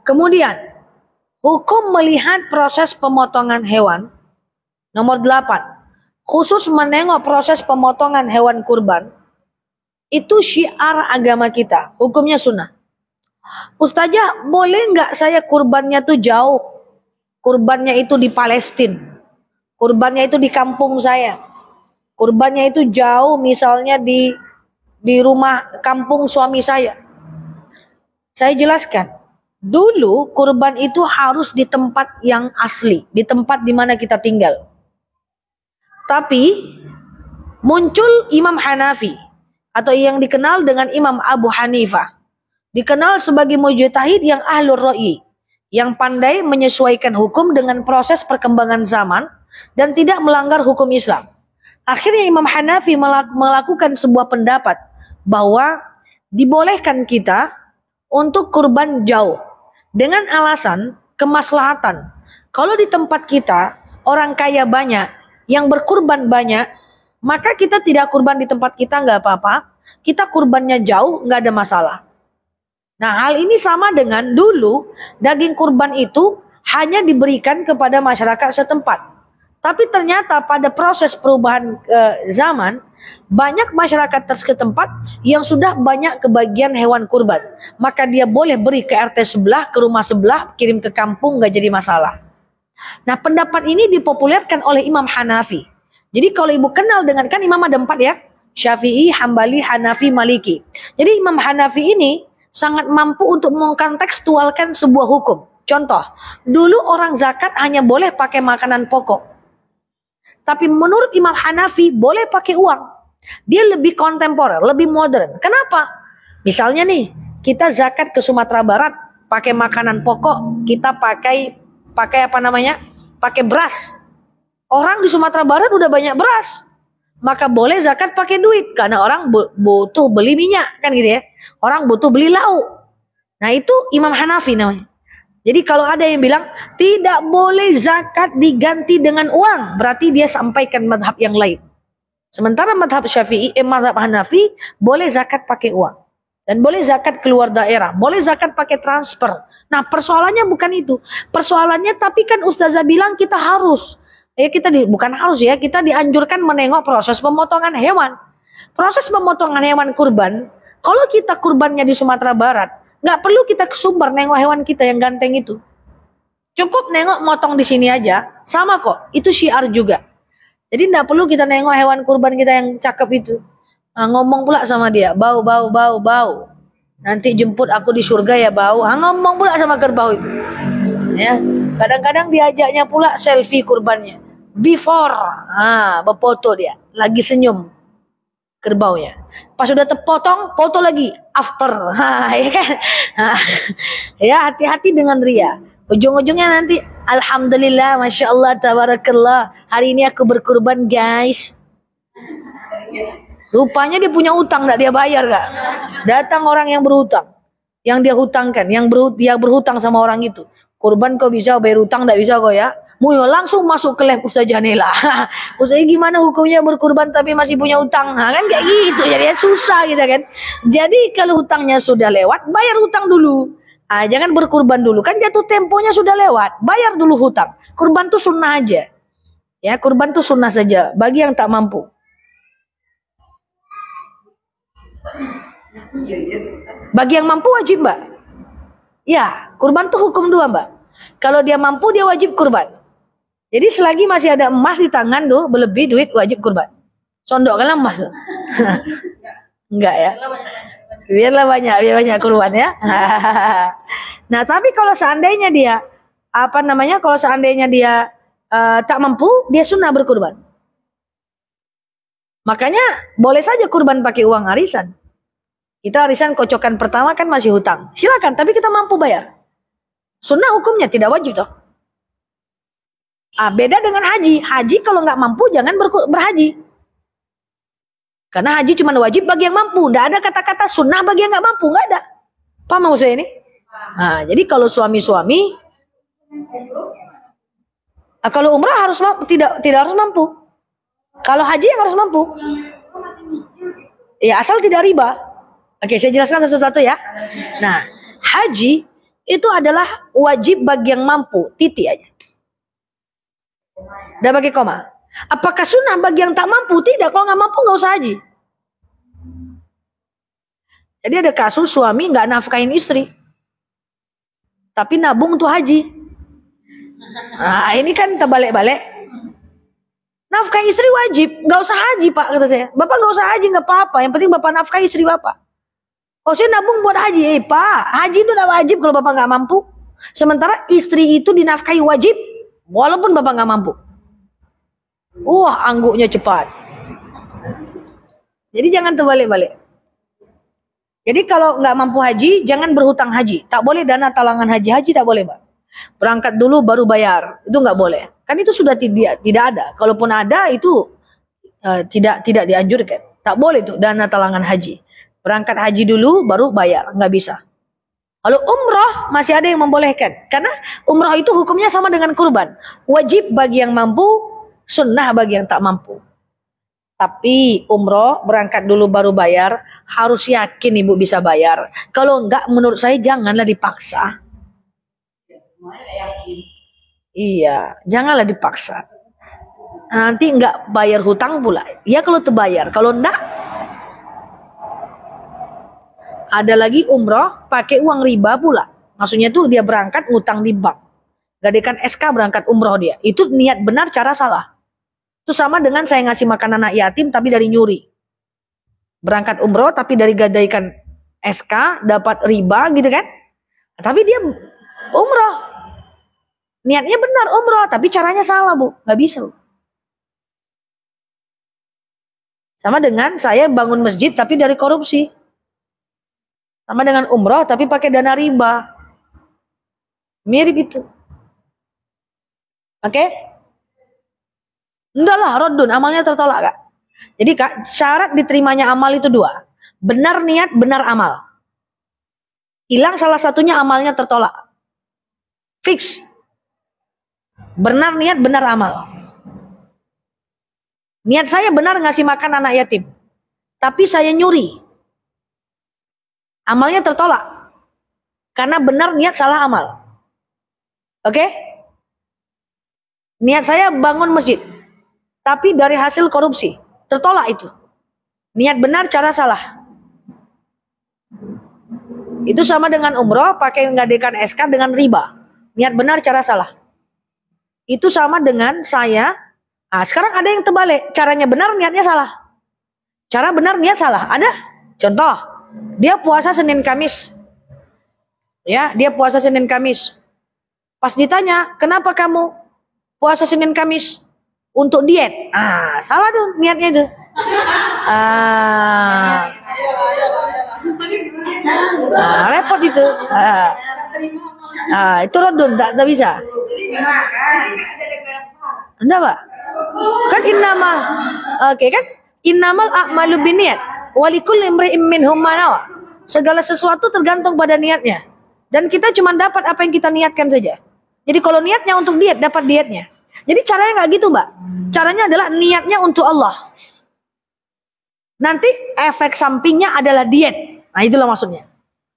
Kemudian, hukum melihat proses pemotongan hewan. Nomor delapan, khusus menengok proses pemotongan hewan kurban. Itu syiar agama kita, hukumnya sunnah. Ustazah, boleh nggak saya kurbannya tuh jauh? Kurbannya itu di Palestina. Kurbannya itu di kampung saya. Kurbannya itu jauh, misalnya di di rumah kampung suami saya. Saya jelaskan, dulu kurban itu harus di tempat yang asli, di tempat di mana kita tinggal. Tapi muncul Imam Hanafi atau yang dikenal dengan Imam Abu Hanifah. Dikenal sebagai mujtahid yang ahlur ra'yi, yang pandai menyesuaikan hukum dengan proses perkembangan zaman dan tidak melanggar hukum Islam. Akhirnya Imam Hanafi melakukan sebuah pendapat bahwa dibolehkan kita untuk kurban jauh dengan alasan kemaslahatan. Kalau di tempat kita orang kaya banyak, yang berkurban banyak, maka kita tidak kurban di tempat kita nggak apa-apa. Kita kurbannya jauh nggak ada masalah. Nah, hal ini sama dengan dulu daging kurban itu hanya diberikan kepada masyarakat setempat. Tapi ternyata pada proses perubahan e, zaman, banyak masyarakat setempat yang sudah banyak kebagian hewan kurban. Maka dia boleh beri ke R T sebelah, ke rumah sebelah, kirim ke kampung, gak jadi masalah. Nah, pendapat ini dipopulerkan oleh Imam Hanafi. Jadi kalau ibu kenal dengan, kan imam ada empat ya, Syafi'i, Hambali, Hanafi, Maliki. Jadi Imam Hanafi ini sangat mampu untuk mengkontekstualkan sebuah hukum. Contoh, dulu orang zakat hanya boleh pakai makanan pokok. Tapi menurut Imam Hanafi boleh pakai uang. Dia lebih kontemporer, lebih modern. Kenapa? Misalnya nih, kita zakat ke Sumatera Barat, pakai makanan pokok, kita pakai pakai apa namanya? Pakai beras. Orang di Sumatera Barat udah banyak beras. Maka boleh zakat pakai duit karena orang butuh beli minyak, kan gitu ya. Orang butuh beli lauk. Nah, itu Imam Hanafi namanya. Jadi kalau ada yang bilang tidak boleh zakat diganti dengan uang, berarti dia sampaikan madhab yang lain. Sementara madhab Syafi'i, eh, madhab Hanafi boleh zakat pakai uang. Dan boleh zakat keluar daerah, boleh zakat pakai transfer. Nah, persoalannya bukan itu. Persoalannya tapi kan Ustazah bilang kita harus. Ya kita di, bukan harus ya, kita dianjurkan menengok proses pemotongan hewan. Proses pemotongan hewan kurban, kalau kita kurbannya di Sumatera Barat, nggak perlu kita ke Sumber nengok hewan kita yang ganteng itu. Cukup nengok motong di sini aja, sama kok. Itu syiar juga. Jadi nggak perlu kita nengok hewan kurban kita yang cakep itu. Nah, ngomong pula sama dia, bau, bau, bau, bau. Nanti jemput aku di surga ya bau. Nah, ngomong pula sama kerbau itu. Ya, kadang-kadang diajaknya pula selfie kurbannya. Before, ah, berfoto dia, lagi senyum kerbaunya. Pas sudah terpotong, foto lagi after. Ha, ya kan? Ha, ya, hati-hati dengan ria. Ujung-ujungnya nanti alhamdulillah, masya Allah, tabarakallah, hari ini aku berkurban guys. Rupanya dia punya utang, nggak dia bayar gak? Datang orang yang berhutang, yang dia hutangkan, yang berhut dia berhutang sama orang itu. Kurban kau bisa bayar utang, nggak bisa kau ya? Muyo langsung masuk ke lab Ustazah Nela. Ustazah gimana hukumnya berkurban tapi masih punya utang? Nah, kan kayak gitu, jadi susah gitu kan. Jadi kalau hutangnya sudah lewat, bayar hutang dulu. Ah, jangan berkurban dulu, kan jatuh temponya sudah lewat. Bayar dulu hutang. Kurban tuh sunnah aja. Ya, kurban tuh sunnah saja bagi yang tak mampu. Bagi yang mampu wajib, Mbak. Ya, kurban tuh hukum dua, Mbak. Kalau dia mampu, dia wajib kurban. Jadi selagi masih ada emas di tangan tuh, berlebih duit, wajib kurban. Sondokkanlah emas tuh. Enggak ya. Biarlah banyak, biar banyak kurban ya. Nah, tapi kalau seandainya dia apa namanya? Kalau seandainya dia uh, tak mampu, dia sunnah berkurban. Makanya boleh saja kurban pakai uang arisan. Kita arisan kocokan pertama kan masih hutang. Silakan, tapi kita mampu bayar. Sunnah hukumnya tidak wajib toh. Ah, beda dengan haji. Haji kalau nggak mampu jangan ber berhaji. Karena haji cuma wajib bagi yang mampu. Nggak ada kata-kata sunnah bagi yang nggak mampu, nggak ada. Paham maksud saya ini? Nah, jadi kalau suami-suami, ah, kalau umrah harus tidak tidak harus mampu. Kalau haji yang harus mampu. Ya asal tidak riba. Oke, saya jelaskan satu-satu ya. Nah, haji itu adalah wajib bagi yang mampu, titik aja. Udah pakai koma. Apakah sunnah bagi yang tak mampu? Tidak, kalau nggak mampu nggak usah haji. Jadi ada kasus suami nggak nafkahin istri, tapi nabung untuk haji. Nah ini kan terbalik-balik. Nafkah istri wajib, nggak usah haji pak, kata saya. Bapak nggak usah haji nggak apa-apa, yang penting bapak nafkah istri bapak. Oh saya nabung buat haji, eh pak, haji itu udah wajib kalau bapak nggak mampu. Sementara istri itu dinafkahi wajib, walaupun bapak nggak mampu. Wah angguknya cepat. Jadi jangan terbalik-balik. Jadi kalau nggak mampu haji, jangan berhutang haji. Tak boleh dana talangan haji, haji tak boleh pak. Berangkat dulu baru bayar, itu nggak boleh. Kan itu sudah tidak tidak ada. Kalaupun ada itu uh, tidak tidak dianjurkan. Tak boleh tuh dana talangan haji. Berangkat haji dulu baru bayar, nggak bisa. Kalau umroh masih ada yang membolehkan, karena umroh itu hukumnya sama dengan kurban. Wajib bagi yang mampu, sunnah bagi yang tak mampu. Tapi umroh berangkat dulu baru bayar, harus yakin ibu bisa bayar. Kalau enggak menurut saya janganlah dipaksa. Iya, janganlah dipaksa. Nanti enggak bayar hutang pula. Ya kalau terbayar, kalau enggak. Ada lagi umroh pakai uang riba pula. Maksudnya tuh dia berangkat ngutang di bank. Gadekan S K berangkat umroh dia. Itu niat benar, cara salah. Itu sama dengan saya ngasih makan anak yatim tapi dari nyuri. Berangkat umroh tapi dari gadaikan S K dapat riba gitu kan. Tapi dia umroh. Niatnya benar umroh tapi caranya salah bu. Gak bisa bu. Sama dengan saya bangun masjid tapi dari korupsi. Sama dengan umroh tapi pakai dana riba. Mirip itu. Oke? Okay? Enggak lah, rodun, amalnya tertolak kak. Jadi kak, syarat diterimanya amal itu dua. Benar niat, benar amal. Hilang salah satunya amalnya tertolak. Fix. Benar niat, benar amal. Niat saya benar ngasih makan anak yatim. Tapi saya nyuri. Amalnya tertolak. Karena benar niat, salah amal. Oke? Okay? Niat saya bangun masjid. Tapi dari hasil korupsi, tertolak itu. Niat benar, cara salah. Itu sama dengan umroh, pakai menggadekan S K dengan riba. Niat benar, cara salah. Itu sama dengan saya. Nah, sekarang ada yang terbalik. Caranya benar, niatnya salah. Cara benar, niat salah. Ada? Contoh, dia puasa Senin Kamis. Ya, dia puasa Senin Kamis. Pas ditanya, kenapa kamu puasa Senin Kamis? Untuk diet. Ah, salah dong niatnya itu. Ah. Ah, repot itu. Ah, ah itu rodun tak, tak bisa. Anda pak? Kan innama. Oke okay, kan? Innamal a'malu binniat. Walikulli imri'in minhum ma nawa. Segala sesuatu tergantung pada niatnya. Dan kita cuma dapat apa yang kita niatkan saja. Jadi kalau niatnya untuk diet, dapat dietnya. Jadi caranya nggak gitu mbak. Caranya adalah niatnya untuk Allah. Nanti efek sampingnya adalah diet. Nah itulah maksudnya.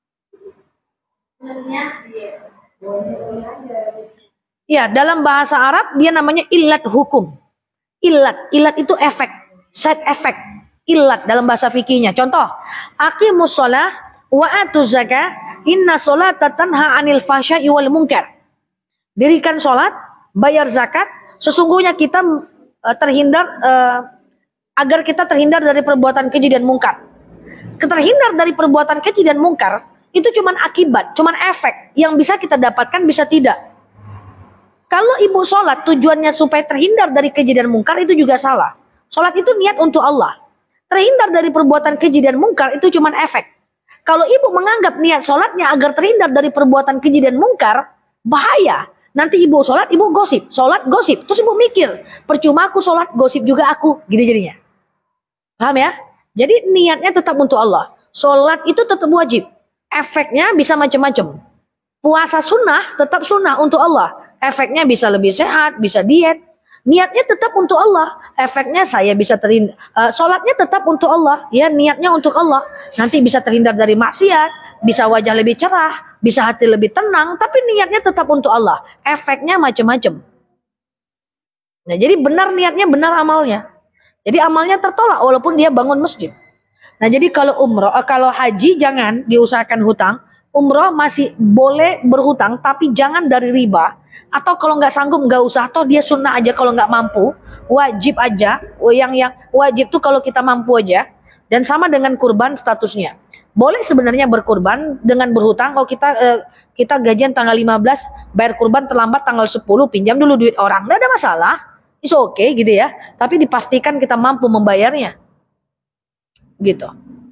Ya dalam bahasa Arab dia namanya illat hukum. Illat, illat itu efek, side effect. Illat dalam bahasa fikihnya. Contoh, aqimus shalah wa atuz zakah, inna sholata tanha 'anil fahsya'i wal munkar. Dirikan sholat, bayar zakat, sesungguhnya kita uh, terhindar uh, agar kita terhindar dari perbuatan keji dan mungkar. Terhindar dari perbuatan keji dan mungkar itu cuman akibat, cuman efek yang bisa kita dapatkan, bisa tidak. Kalau ibu sholat tujuannya supaya terhindar dari keji dan mungkar itu juga salah. Sholat itu niat untuk Allah. Terhindar dari perbuatan keji dan mungkar itu cuman efek. Kalau ibu menganggap niat sholatnya agar terhindar dari perbuatan keji dan mungkar, bahaya. Nanti ibu sholat, ibu gosip, sholat gosip. Terus ibu mikir, percuma aku sholat, gosip juga aku. Gitu jadinya. Paham ya? Jadi niatnya tetap untuk Allah. Sholat itu tetap wajib. Efeknya bisa macam-macam. Puasa sunnah, tetap sunnah untuk Allah. Efeknya bisa lebih sehat, bisa diet. Niatnya tetap untuk Allah. Efeknya saya bisa terhindar. Uh, sholatnya tetap untuk Allah. Ya, niatnya untuk Allah. Nanti bisa terhindar dari maksiat. Bisa wajah lebih cerah. bisa hati lebih tenang, tapi niatnya tetap untuk Allah. Efeknya macam-macam. Nah, jadi benar niatnya, benar amalnya. Jadi amalnya tertolak walaupun dia bangun masjid. Nah, jadi kalau umroh, kalau haji jangan diusahakan hutang. Umroh masih boleh berhutang, tapi jangan dari riba. Atau kalau nggak sanggup nggak usah. Atau dia sunnah aja kalau nggak mampu. Wajib aja. Yang yang wajib tuh kalau kita mampu aja. Dan sama dengan kurban statusnya. Boleh sebenarnya berkurban dengan berhutang. Kalau kita eh, kita gajian tanggal lima belas, bayar kurban terlambat tanggal sepuluh, pinjam dulu duit orang. Nggak ada masalah. It's okay gitu ya. Tapi dipastikan kita mampu membayarnya. Gitu.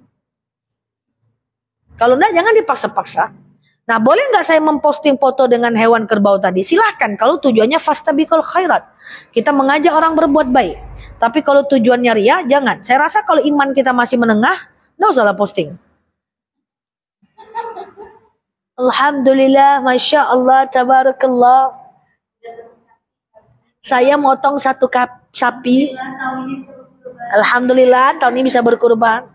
Kalau enggak jangan dipaksa-paksa. Nah, boleh nggak saya memposting foto dengan hewan kerbau tadi? Silahkan, kalau tujuannya fastabiqul khairat. Kita mengajak orang berbuat baik. Tapi kalau tujuannya ria, jangan. Saya rasa kalau iman kita masih menengah, nggak usah posting. Alhamdulillah, Masya Allah, Tabarakallah. Saya motong satu kap sapi. Alhamdulillah, tahun ini bisa berkurban.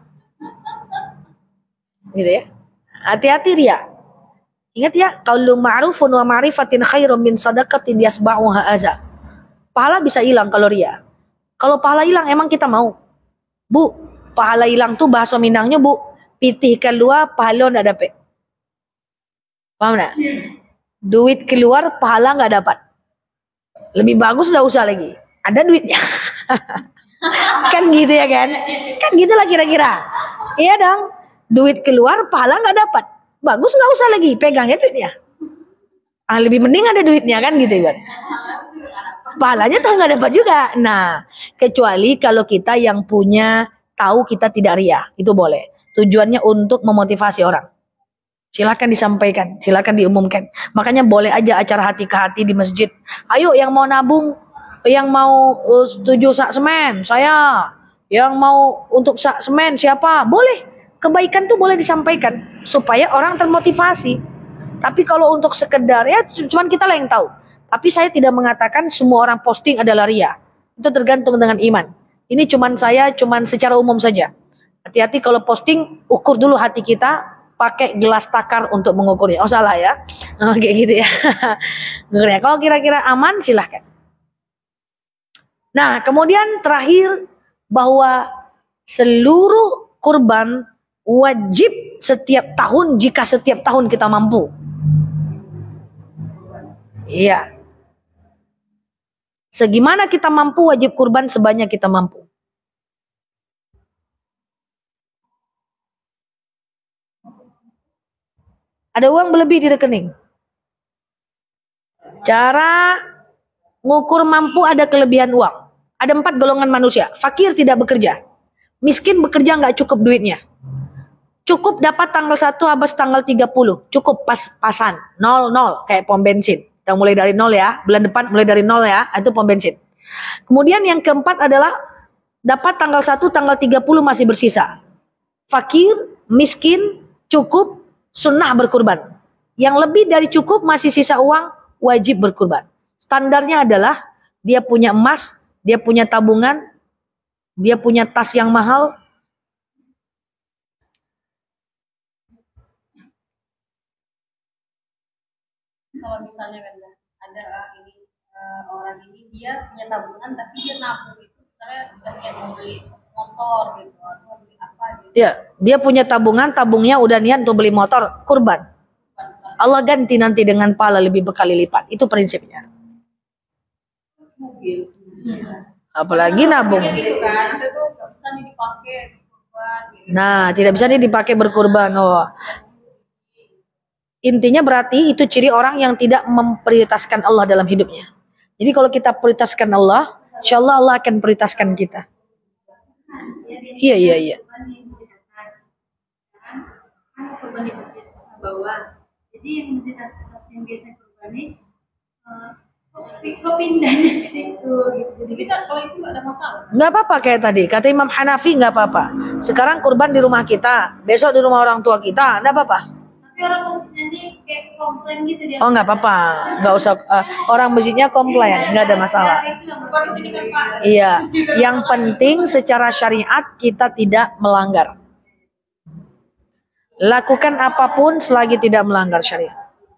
Gitu ya. Hati-hati ria. Ingat ya, qaulun ma'rufun wa ma'rifatin khairum min sadaqatin yasba'uha aza. Pahala bisa hilang kalau ria. Kalau pahala hilang emang kita mau? Bu, pahala hilang tuh bahasa Minangnya, Bu, pitih keluar pahala enggak dapat. Paham enggak? Duit keluar pahala enggak dapat. Lebih bagus enggak usah lagi. Ada duitnya. Kan gitu ya kan? Kan gitulah kira-kira. Iya dong. Duit keluar, pahala nggak dapat. Bagus nggak usah lagi, pegangnya duitnya. Ah, lebih mending ada duitnya kan gitu kan. Pahalanya tuh nggak dapat juga. Nah, kecuali kalau kita yang punya tahu kita tidak ria, itu boleh. Tujuannya untuk memotivasi orang. Silakan disampaikan, silakan diumumkan. Makanya boleh aja acara hati ke hati di masjid. Ayo yang mau nabung, yang mau uh, setuju sak semen, saya. Yang mau untuk sak semen siapa? Boleh. Kebaikan tuh boleh disampaikan supaya orang termotivasi. Tapi kalau untuk sekedar ya cuman kita lah yang tahu. Tapi saya tidak mengatakan semua orang posting adalah ria. Itu tergantung dengan iman. Ini cuman saya cuman secara umum saja. Hati-hati kalau posting, ukur dulu hati kita, pakai gelas takar untuk mengukurnya. Oh salah ya. Oh, kayak gitu ya. Kalau kira-kira aman silahkan. Nah, kemudian terakhir bahwa seluruh kurban wajib setiap tahun jika setiap tahun kita mampu. Iya. Segimana kita mampu wajib kurban sebanyak kita mampu. Ada uang berlebih di rekening. Cara ngukur mampu ada kelebihan uang. Ada empat golongan manusia. Fakir tidak bekerja. Miskin bekerja nggak cukup duitnya. Cukup dapat tanggal satu habis tanggal tiga puluh. Cukup pas-pasan. Nol, nol. Kayak pom bensin. Kita mulai dari nol ya. Bulan depan mulai dari nol ya. Itu pom bensin. Kemudian yang keempat adalah dapat tanggal satu, tanggal tiga puluh masih bersisa. Fakir, miskin, cukup, sunnah berkurban. Yang lebih dari cukup masih sisa uang, wajib berkurban. Standarnya adalah dia punya emas, dia punya tabungan, dia punya tas yang mahal. Kalau misalnya kan ada ini uh, orang ini dia punya tabungan tapi dia nabung itu misalnya udah niat mau beli motor gitu atau beli apa gitu. Ya, dia punya tabungan, tabungnya udah niat untuk beli motor, kurban. Allah ganti nanti dengan pahala lebih berkali lipat. Itu prinsipnya. Mobil. Apalagi nabung. Gitu kan, itu nggak bisa nih dipakai kurban. Gitu. Nah, tidak bisa nih dipakai berkurban. Oh. Intinya berarti itu ciri orang yang tidak memprioritaskan Allah dalam hidupnya. Jadi kalau kita prioritaskan Allah, insya Allah Allah akan prioritaskan kita. Iya, iya, iya. Jadi yang masjid atas yang biasa kurban ini, kok pindahnya ke situ gitu. Jadi kan kalau itu nggak ada masalah. Nggak apa-apa kayak tadi, kata Imam Hanafi nggak apa-apa. Sekarang kurban di rumah kita, besok di rumah orang tua kita, nggak apa-apa. Orang masjidnya ini kayak komplain gitu dia. Oh nggak apa-apa, nggak usah. Uh, orang masjidnya komplain, nggak ada masalah. Iya, yang penting secara syariat kita tidak melanggar. Lakukan apapun selagi tidak melanggar syariat.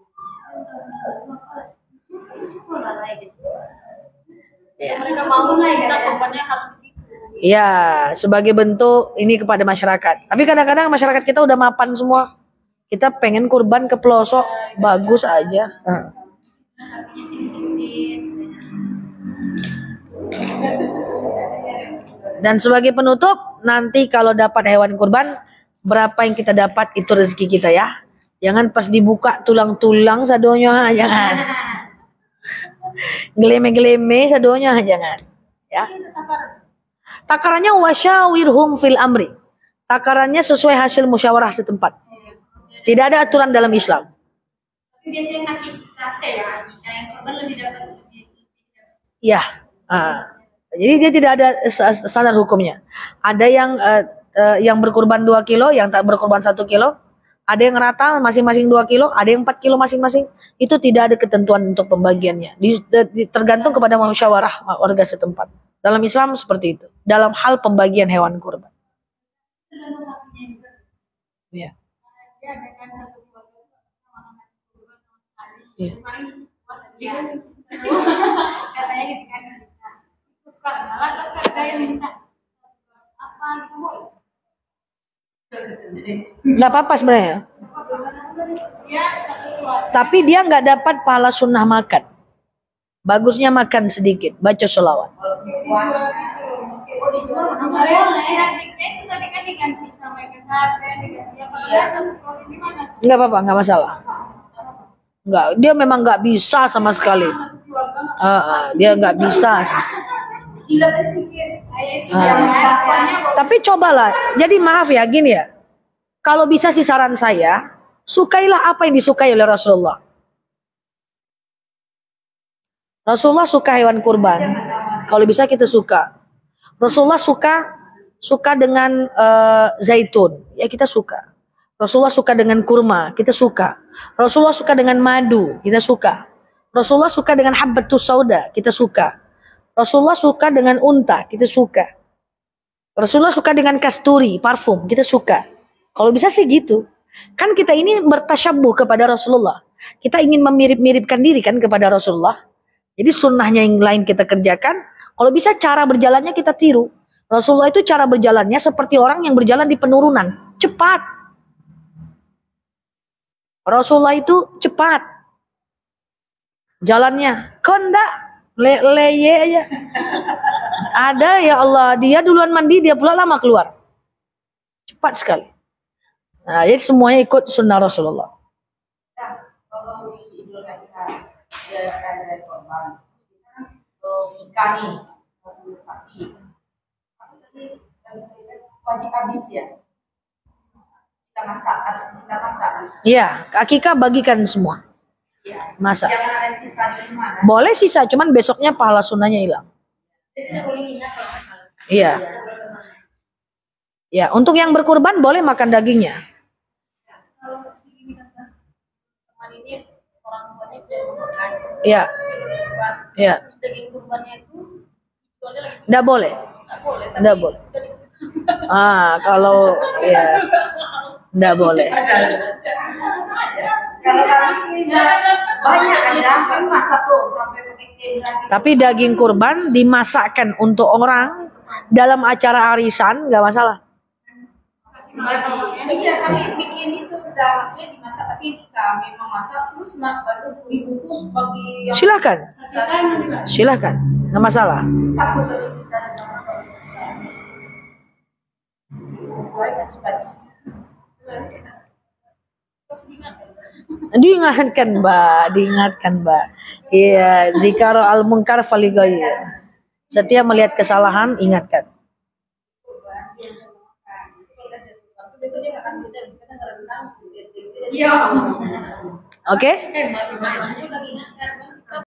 Ya. Mereka mau kita korbannya harus di situ. Ya, sebagai bentuk ini kepada masyarakat. Tapi kadang-kadang masyarakat kita udah mapan semua. Kita pengen kurban ke pelosok, bagus aja. Nah. Dan sebagai penutup, nanti kalau dapat hewan kurban, berapa yang kita dapat itu rezeki kita ya. Jangan pas dibuka tulang-tulang sadonya, jangan. Geleme-geleme sadonya, jangan. Ya. Takarannya wasyawirhum fil amri. Takarannya sesuai hasil musyawarah setempat. Tidak ada aturan dalam Islam. Tapi biasanya kaki kate ya, kita yang korban lebih dapat. Ya. Ah. Jadi dia tidak ada standar hukumnya. Ada yang uh, uh, yang berkurban dua kilo, yang tak berkurban satu kilo. Ada yang rata masing-masing dua kilo, ada yang empat kilo masing-masing. Itu tidak ada ketentuan untuk pembagiannya. Di, di, tergantung kepada musyawarah warga setempat. Dalam Islam seperti itu. Dalam hal pembagian hewan kurban. Tergantung sapinya juga. Ya. Ya, dengan satu keluarga sama-sama kurban sama sekali. Iya. Paling itu kuat dia. Katanya gitu kan. Tukar, malah tukar saya minta apa gitu boleh. Nggak apa-apa sebenarnya. Ya, satu keluarga. Tapi dia nggak dapat pahala sunnah makan. Bagusnya makan sedikit, baca sholawat. Nggak apa-apa, nggak masalah. Nggak, dia memang nggak bisa sama sekali. Uh, uh, dia nggak bisa. Uh, tapi cobalah. Jadi maaf ya, gini ya. Kalau bisa sih saran saya, sukailah apa yang disukai oleh Rasulullah. Rasulullah suka hewan kurban. Kalau bisa kita suka. Rasulullah suka suka dengan uh, zaitun, ya kita suka. Rasulullah suka dengan kurma, kita suka. Rasulullah suka dengan madu, kita suka. Rasulullah suka dengan habbatus sauda, kita suka. Rasulullah suka dengan unta, kita suka. Rasulullah suka dengan kasturi, parfum, kita suka. Kalau bisa sih gitu. Kan kita ini bertasyabuh kepada Rasulullah. Kita ingin memirip-miripkan diri kan kepada Rasulullah. Jadi sunnahnya yang lain kita kerjakan. Kalau bisa cara berjalannya kita tiru. Rasulullah itu cara berjalannya seperti orang yang berjalan di penurunan. Cepat. Rasulullah itu cepat. Jalannya. Kondak. Le-leye aja. Ada ya Allah. Dia duluan mandi, dia pula lama keluar. Cepat sekali. Nah, jadi semuanya ikut sunnah Rasulullah. Nah, kalau di Idul Adha ya ada korban, ikan nih, mau sapi, wajib habis ya. Kita masak, harus kita masak. Iya, akikah bagikan semua. Iya. Masak. Jangan ada sisa di mana. Boleh sisa, cuman besoknya pahala sunnahnya hilang. Jadi tidak boleh ingat kalau masalah. Iya. Ya, untuk yang berkurban boleh makan dagingnya. Kalau begini kan teman ini orang tuanya tidak makan. Iya. Daging kurban. Iya. Daging kurbannya itu jualnya lagi Nggak boleh. tidak boleh. Tapi Nggak boleh. Ah, kalau ya nggak boleh. Kalau kami ini banyak ada kan masak tuh sampai pakai lagi. Tapi daging kurban dimasakkan untuk orang dalam acara arisan nggak masalah. Iya kami bikin itu bisa maksudnya dimasak tapi kami memasak terus nak batu dibungkus bagi yang Silakan, sisa silakan, nggak masalah. takut ada sisa dan orang kalau sisa. Baik kan sebagainya. Diingatkan mbak, diingatkan mbak. Iya, dzikar al munkar falighayyir. Setiap melihat kesalahan ingatkan. Itu dia nggak akan beda, kita nggak rentan. Oke? Eh, mati-mati aja lagi ingat sekarang.